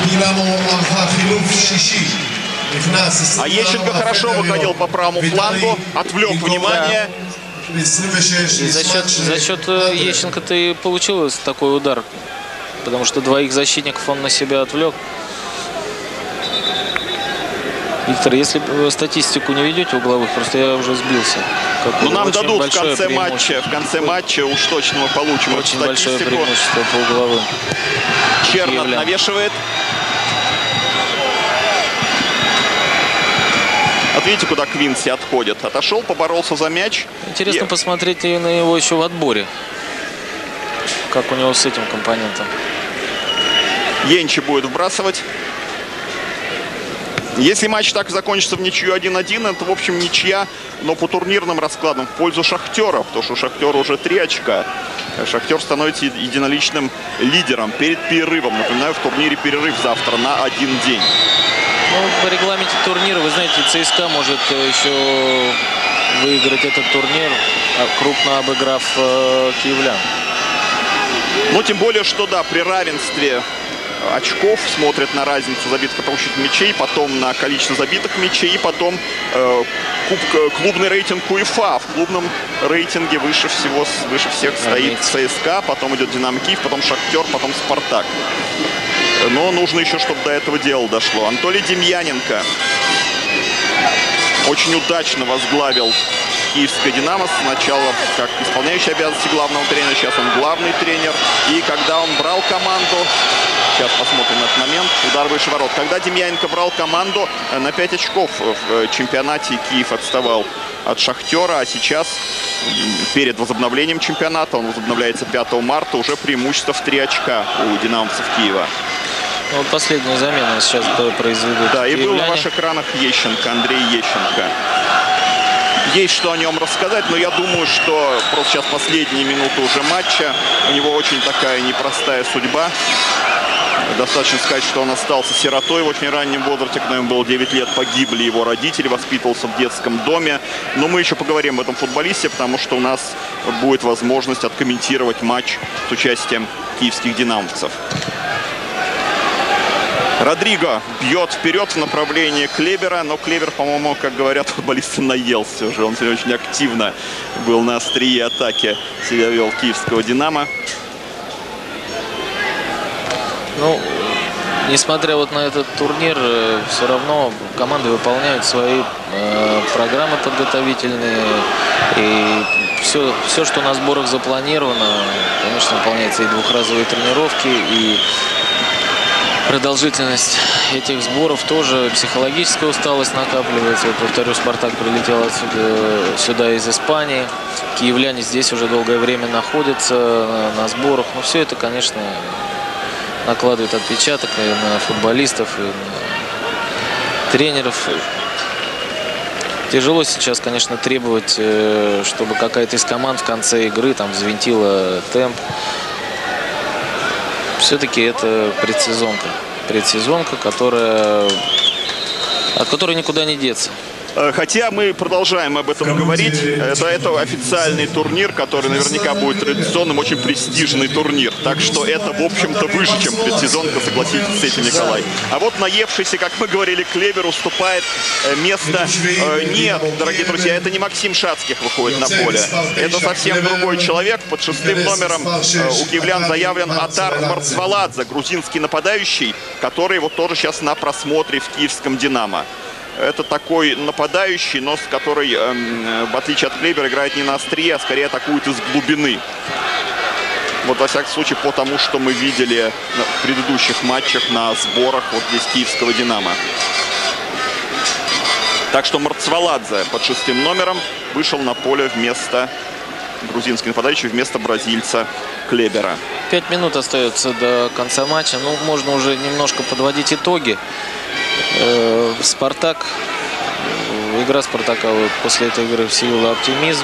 А Ещенко хорошо выходил по правому флангу, отвлек внимание. И за счет, за счет Ещенко-то и получилось такой удар. Потому что двоих защитников он на себя отвлек. Виктор, если статистику не ведете угловых, просто я уже сбился. Ну, нам дадут в конце матча, в конце матча уж точно мы получим очень большое преимущество по угловым. Чернов навешивает. Вот видите, куда Квинси отходит. Отошел, поборолся за мяч. Интересно и... посмотреть на него еще в отборе. Как у него с этим компонентом. Енчи будет вбрасывать. Если матч так закончится в ничью один-один, это, в общем, ничья, но по турнирным раскладам в пользу Шахтера, потому что у Шахтера уже три очка. Шахтер становится единоличным лидером перед перерывом. Напоминаю, в турнире перерыв завтра на один день. Ну, по регламенте турнира, вы знаете, ЦСКА может еще выиграть этот турнир, крупно обыграв э, киевлян. Ну, тем более, что, да, при равенстве очков смотрят на разницу забитых и полученных мячей, потом на количество забитых мячей, и потом э, куб, клубный рейтинг УЕФА. В клубном рейтинге выше всего, выше всех стоит ЦСКА, потом идет Динамо Киев, потом Шахтер, потом Спартак. Но нужно еще, чтобы до этого дела дошло. Анатолий Демьяненко очень удачно возглавил киевское «Динамо». Сначала как исполняющий обязанности главного тренера, сейчас он главный тренер. И когда он брал команду, сейчас посмотрим этот момент, удар выше ворот. Когда Демьяненко брал команду, на пять очков в чемпионате Киев отставал от Шахтера, а сейчас перед возобновлением чемпионата, он возобновляется пятого марта, уже преимущество в три очка у динамовцев Киева. Ну, вот последняя замена сейчас произведут. Да, и был на ваших экранах Ещенко, Андрей Ещенко. Есть что о нем рассказать, но я думаю, что просто сейчас последние минуты уже матча. У него очень такая непростая судьба. Достаточно сказать, что он остался сиротой в очень раннем возрасте, когда ему было девять лет, погибли его родители, воспитывался в детском доме. Но мы еще поговорим об этом футболисте, потому что у нас будет возможность откомментировать матч с участием киевских динамовцев. Родриго бьет вперед в направлении Клебера, но Клебер, по-моему, как говорят футболисты, наелся уже. Он сегодня очень активно был на острие атаки, себя вел киевского «Динамо». Ну, несмотря вот на этот турнир, все равно команды выполняют свои э, программы подготовительные. И все, все, что на сборах запланировано, конечно, выполняется и двухразовые тренировки, и продолжительность этих сборов тоже, психологическая усталость накапливается. Вот, повторю, «Спартак» прилетел отсюда, сюда из Испании. Киевляне здесь уже долгое время находятся на, на сборах. Но все это, конечно, накладывает отпечаток и на футболистов, и на тренеров. Тяжело сейчас, конечно, требовать, чтобы какая-то из команд в конце игры там взвинтила темп. Все-таки это предсезонка. Предсезонка, которая, от которой никуда не деться. Хотя мы продолжаем об этом говорить. Это, это официальный турнир, который наверняка будет традиционным, очень престижный турнир. Так что это, в общем-то, выше, чем предсезонка, согласитесь с этим, Николай. А вот наевшийся, как мы говорили, Клебер уступает место. Нет, дорогие друзья, это не Максим Шацких выходит на поле. Это совсем другой человек. Под шестым номером у киевлян заявлен Атар Марцваладзе, грузинский нападающий, который вот тоже сейчас на просмотре в киевском «Динамо». Это такой нападающий, но с который, э, в отличие от Клебера, играет не на острие, а скорее атакует из глубины. Вот, во всяком случае, по тому, что мы видели в предыдущих матчах на сборах вот здесь киевского «Динамо». Так что Марцваладзе под шестым номером вышел на поле вместо грузинский нападающий, вместо бразильца Клебера. Пять минут остается до конца матча. Ну, можно уже немножко подводить итоги. «Спартак», игра «Спартака» вот после этой игры вселила оптимизм.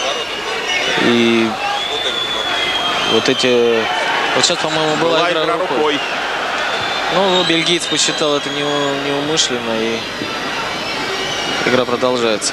И вот эти... Вот сейчас, по-моему, была, была игра, игра рукой. рукой. Ну, бельгиец посчитал это неумышленно, и игра продолжается.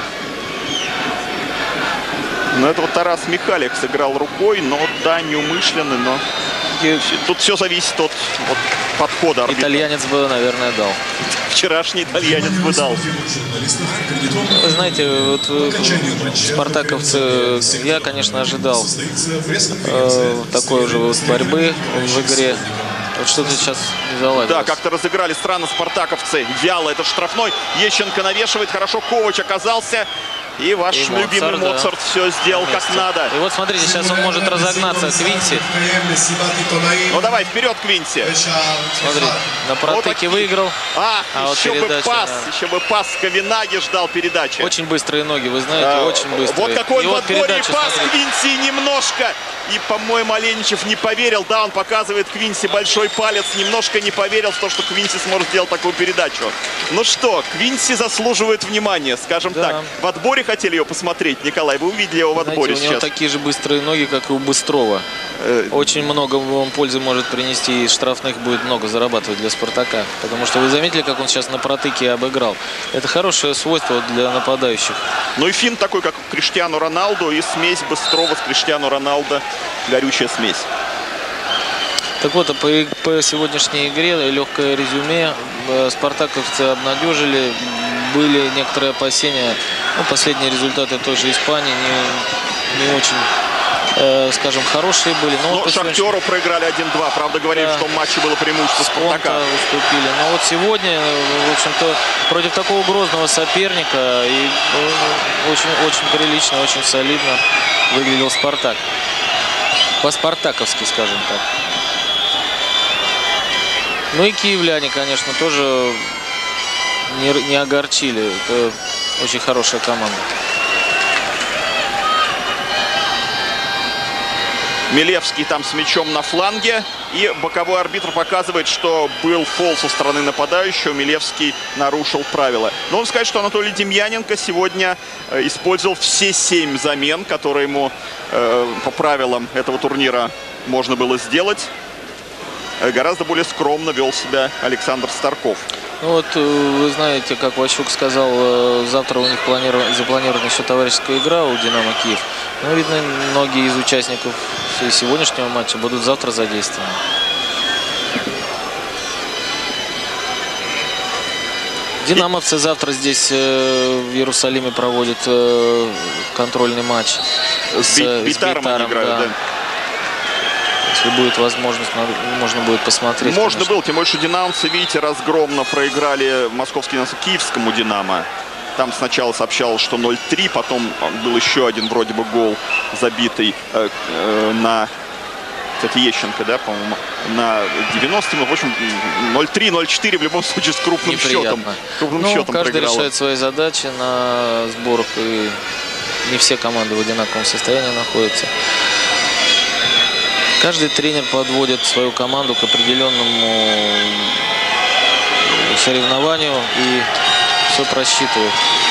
Ну, это вот Тарас Михалик сыграл рукой, но да, неумышленно, но... Тут все зависит от, от подхода арбитра. Итальянец бы, наверное, дал. Вчерашний итальянец бы дал. Вы знаете, вот спартаковцы, я, конечно, ожидал э, такой уже вот борьбы в игре. Вот что-то сейчас не заладилось. Да, как-то разыграли странно спартаковцы. Вяло этот штрафной. Ещенко навешивает. Хорошо Ковач оказался. И ваш и любимый Моцарт, Моцарт да. все сделал как надо. И вот смотрите, сейчас он может разогнаться. Квинси. Ну давай, вперед, Квинси. Смотри, на протыке вот выиграл. А, а еще вот бы пас, да. еще бы пас Ковенаги ждал передачи. Очень быстрые ноги, вы знаете, а, очень быстрые. Вот какой он подборе вот пас Квинси немножко. И, по-моему, Оленичев не поверил. Да, он показывает Квинси большой палец. Немножко не поверил в то, что Квинси сможет сделать такую передачу. Ну что, Квинси заслуживает внимания, скажем да. так. В отборе хотели ее посмотреть, Николай, вы увидели его в отборе. Знаете, у него сейчас. такие же быстрые ноги, как и у Быстрова. Э... Очень много он пользы может принести, и штрафных будет много зарабатывать для «Спартака». Потому что вы заметили, как он сейчас на протыке обыграл. Это хорошее свойство для нападающих. Ну и финт такой, как у Криштиану Роналду, и смесь Быстрова с Криштиану Роналдо. Горючая смесь. Так вот, по, по сегодняшней игре легкое резюме. Спартаковцы обнадежили. Были некоторые опасения. Ну, последние результаты той же Испании не, не очень, э, скажем, хорошие были. Но, но вот Шахтеру проиграли один-два. Правда, говорили, да. что в матче было преимущество Спартака. Уступили. Но вот сегодня, в общем-то, против такого грозного соперника и очень-очень ну, прилично, очень солидно выглядел «Спартак». По-спартаковски, скажем так. Ну и киевляне, конечно, тоже не, не огорчили. Это очень хорошая команда. Милевский там с мячом на фланге. И боковой арбитр показывает, что был фол со стороны нападающего. Милевский нарушил правила. Но он скажет, что Анатолий Демьяненко сегодня э, использовал все семь замен, которые ему э, по правилам этого турнира можно было сделать. Э, гораздо более скромно вел себя Александр Старков. Ну вот, вы знаете, как Ващук сказал, завтра у них планирована, запланирована еще товарищеская игра у «Динамо Киев». Ну, видно, многие из участников сегодняшнего матча будут завтра задействованы. Динамовцы завтра здесь э, в Иерусалиме проводят э, контрольный матч с, с Бейтаром они играют, да. да. Если будет возможность, можно будет посмотреть. Можно конечно. было, тем более, что динамовцы, видите, разгромно проиграли московский киевскому Динамо. Там сначала сообщалось, что ноль три, потом был еще один вроде бы гол забитый э, э, на, кстати, Ещенко, да, по-моему, на девяностом. В общем, ноль три ноль четыре в любом случае с крупным Неприятно. счетом. Крупным ну, счетом каждый проиграла. решает свои задачи на сборах, и не все команды в одинаковом состоянии находятся. Каждый тренер подводит свою команду к определенному соревнованию и все просчитывает.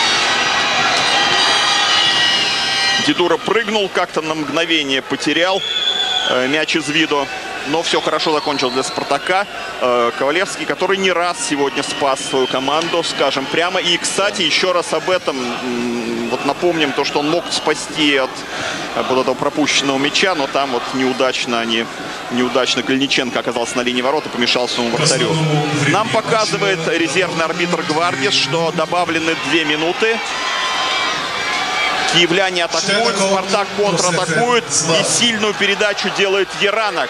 Дедура прыгнул, как-то на мгновение потерял э, мяч из виду. Но все хорошо закончилось для Спартака. Э, Ковалевский, который не раз сегодня спас свою команду, скажем прямо. И, кстати, еще раз об этом. Вот напомним то, что он мог спасти от вот этого пропущенного мяча, но там вот неудачно они, неудачно Кальниченко оказался на линии ворот и помешал своему вратарю. Нам показывает резервный арбитр Гвардис, что добавлены две минуты. Киевляне атакуют, Спартак контратакует и сильную передачу делает Еранок.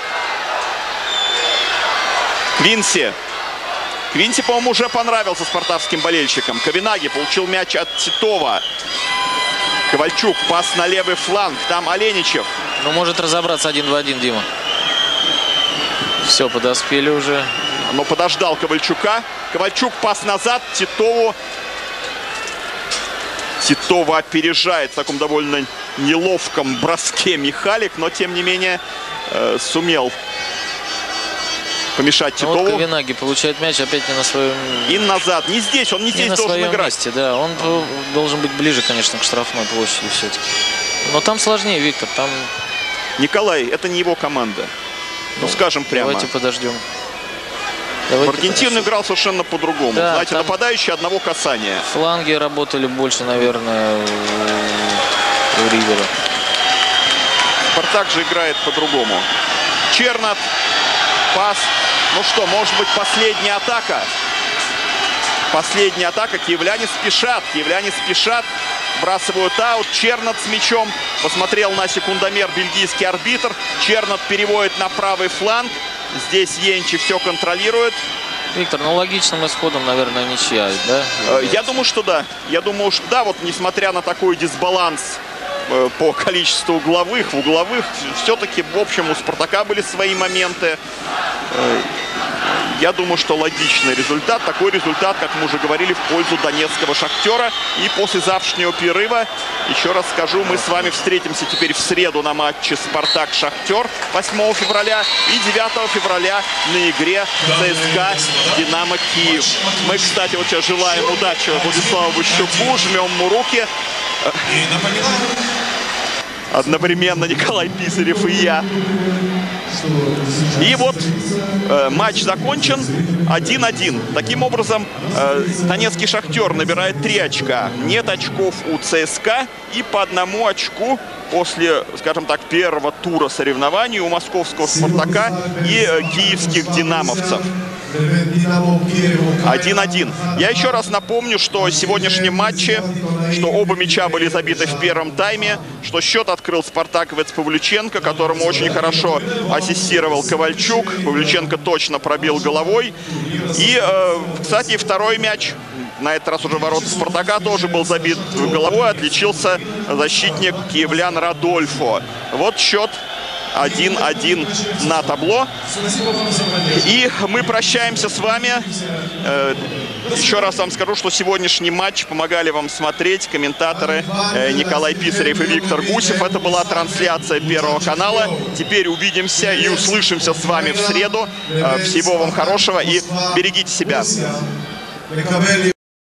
Квинси. Квинси, по-моему, уже понравился спартакским болельщикам. Ковенаги получил мяч от Титова. Ковальчук, пас на левый фланг. Там Оленичев. Ну, может разобраться один в один, Дима. Все, подоспели уже. Но подождал Ковальчука. Ковальчук, пас назад. Титову. Титова опережает в таком довольно неловком броске Михалик, но, тем не менее, э, сумел помешать Титову. Ну, вот Ковенаги получает мяч опять не на своем... И назад. Не здесь, он не здесь не на должен своем играть. месте, да. Он должен быть ближе, конечно, к штрафной площади все-таки. Но там сложнее, Виктор. Там... Николай, это не его команда. Ну, ну скажем прямо. Давайте подождем. Давайте в Аргентину подождем. Играл совершенно по-другому. Да, знаете, нападающий одного касания. Фланги работали больше, наверное, у Ривера. Спартак же играет по-другому. Чернат. Пас. Ну что, может быть, последняя атака. Последняя атака. Киевляне спешат. Киевляне спешат. Бросывают аут. Чернат с мячом. Посмотрел на секундомер бельгийский арбитр. Чернат переводит на правый фланг. Здесь Енчи все контролирует. Виктор, ну логичным исходом, наверное, ничья, да? Я думаю, что да. Я думаю, что да. Вот несмотря на такой дисбаланс по количеству угловых, угловых, все-таки, в общем, у Спартака были свои моменты. Я думаю, что логичный результат. Такой результат, как мы уже говорили, в пользу донецкого Шахтера. И после завтрашнего перерыва, еще раз скажу, мы с вами встретимся теперь в среду на матче Спартак-Шахтер восьмого февраля и девятого февраля на игре ЦСКА Динамо Киев. Мы, кстати, вот сейчас желаем удачи Владиславу Ващуку, жмем ему руки. Одновременно Николай Писарев и я. И вот э, матч закончен один один. Таким образом, э, донецкий Шахтер набирает три очка. Нет очков у ЦСКА и по одному очку после, скажем так, первого тура соревнований у московского Спартака и э, киевских динамовцев. один один. Я еще раз напомню, что в сегодняшнем матче, что оба мяча были забиты в первом тайме, что счет открыл спартаковец Павлюченко, которому очень хорошо ассистировал Ковальчук. Павлюченко точно пробил головой. И, э, кстати, второй мяч, на этот раз уже ворота Спартака, тоже был забит головой. Отличился защитник киевлян Радольфо. Вот счет один один на табло. И мы прощаемся с вами. Еще раз вам скажу, что сегодняшний матч помогали вам смотреть комментаторы Николай Писарев и Виктор Гусев. Это была трансляция Первого канала. Теперь увидимся и услышимся с вами в среду. Всего вам хорошего и берегите себя.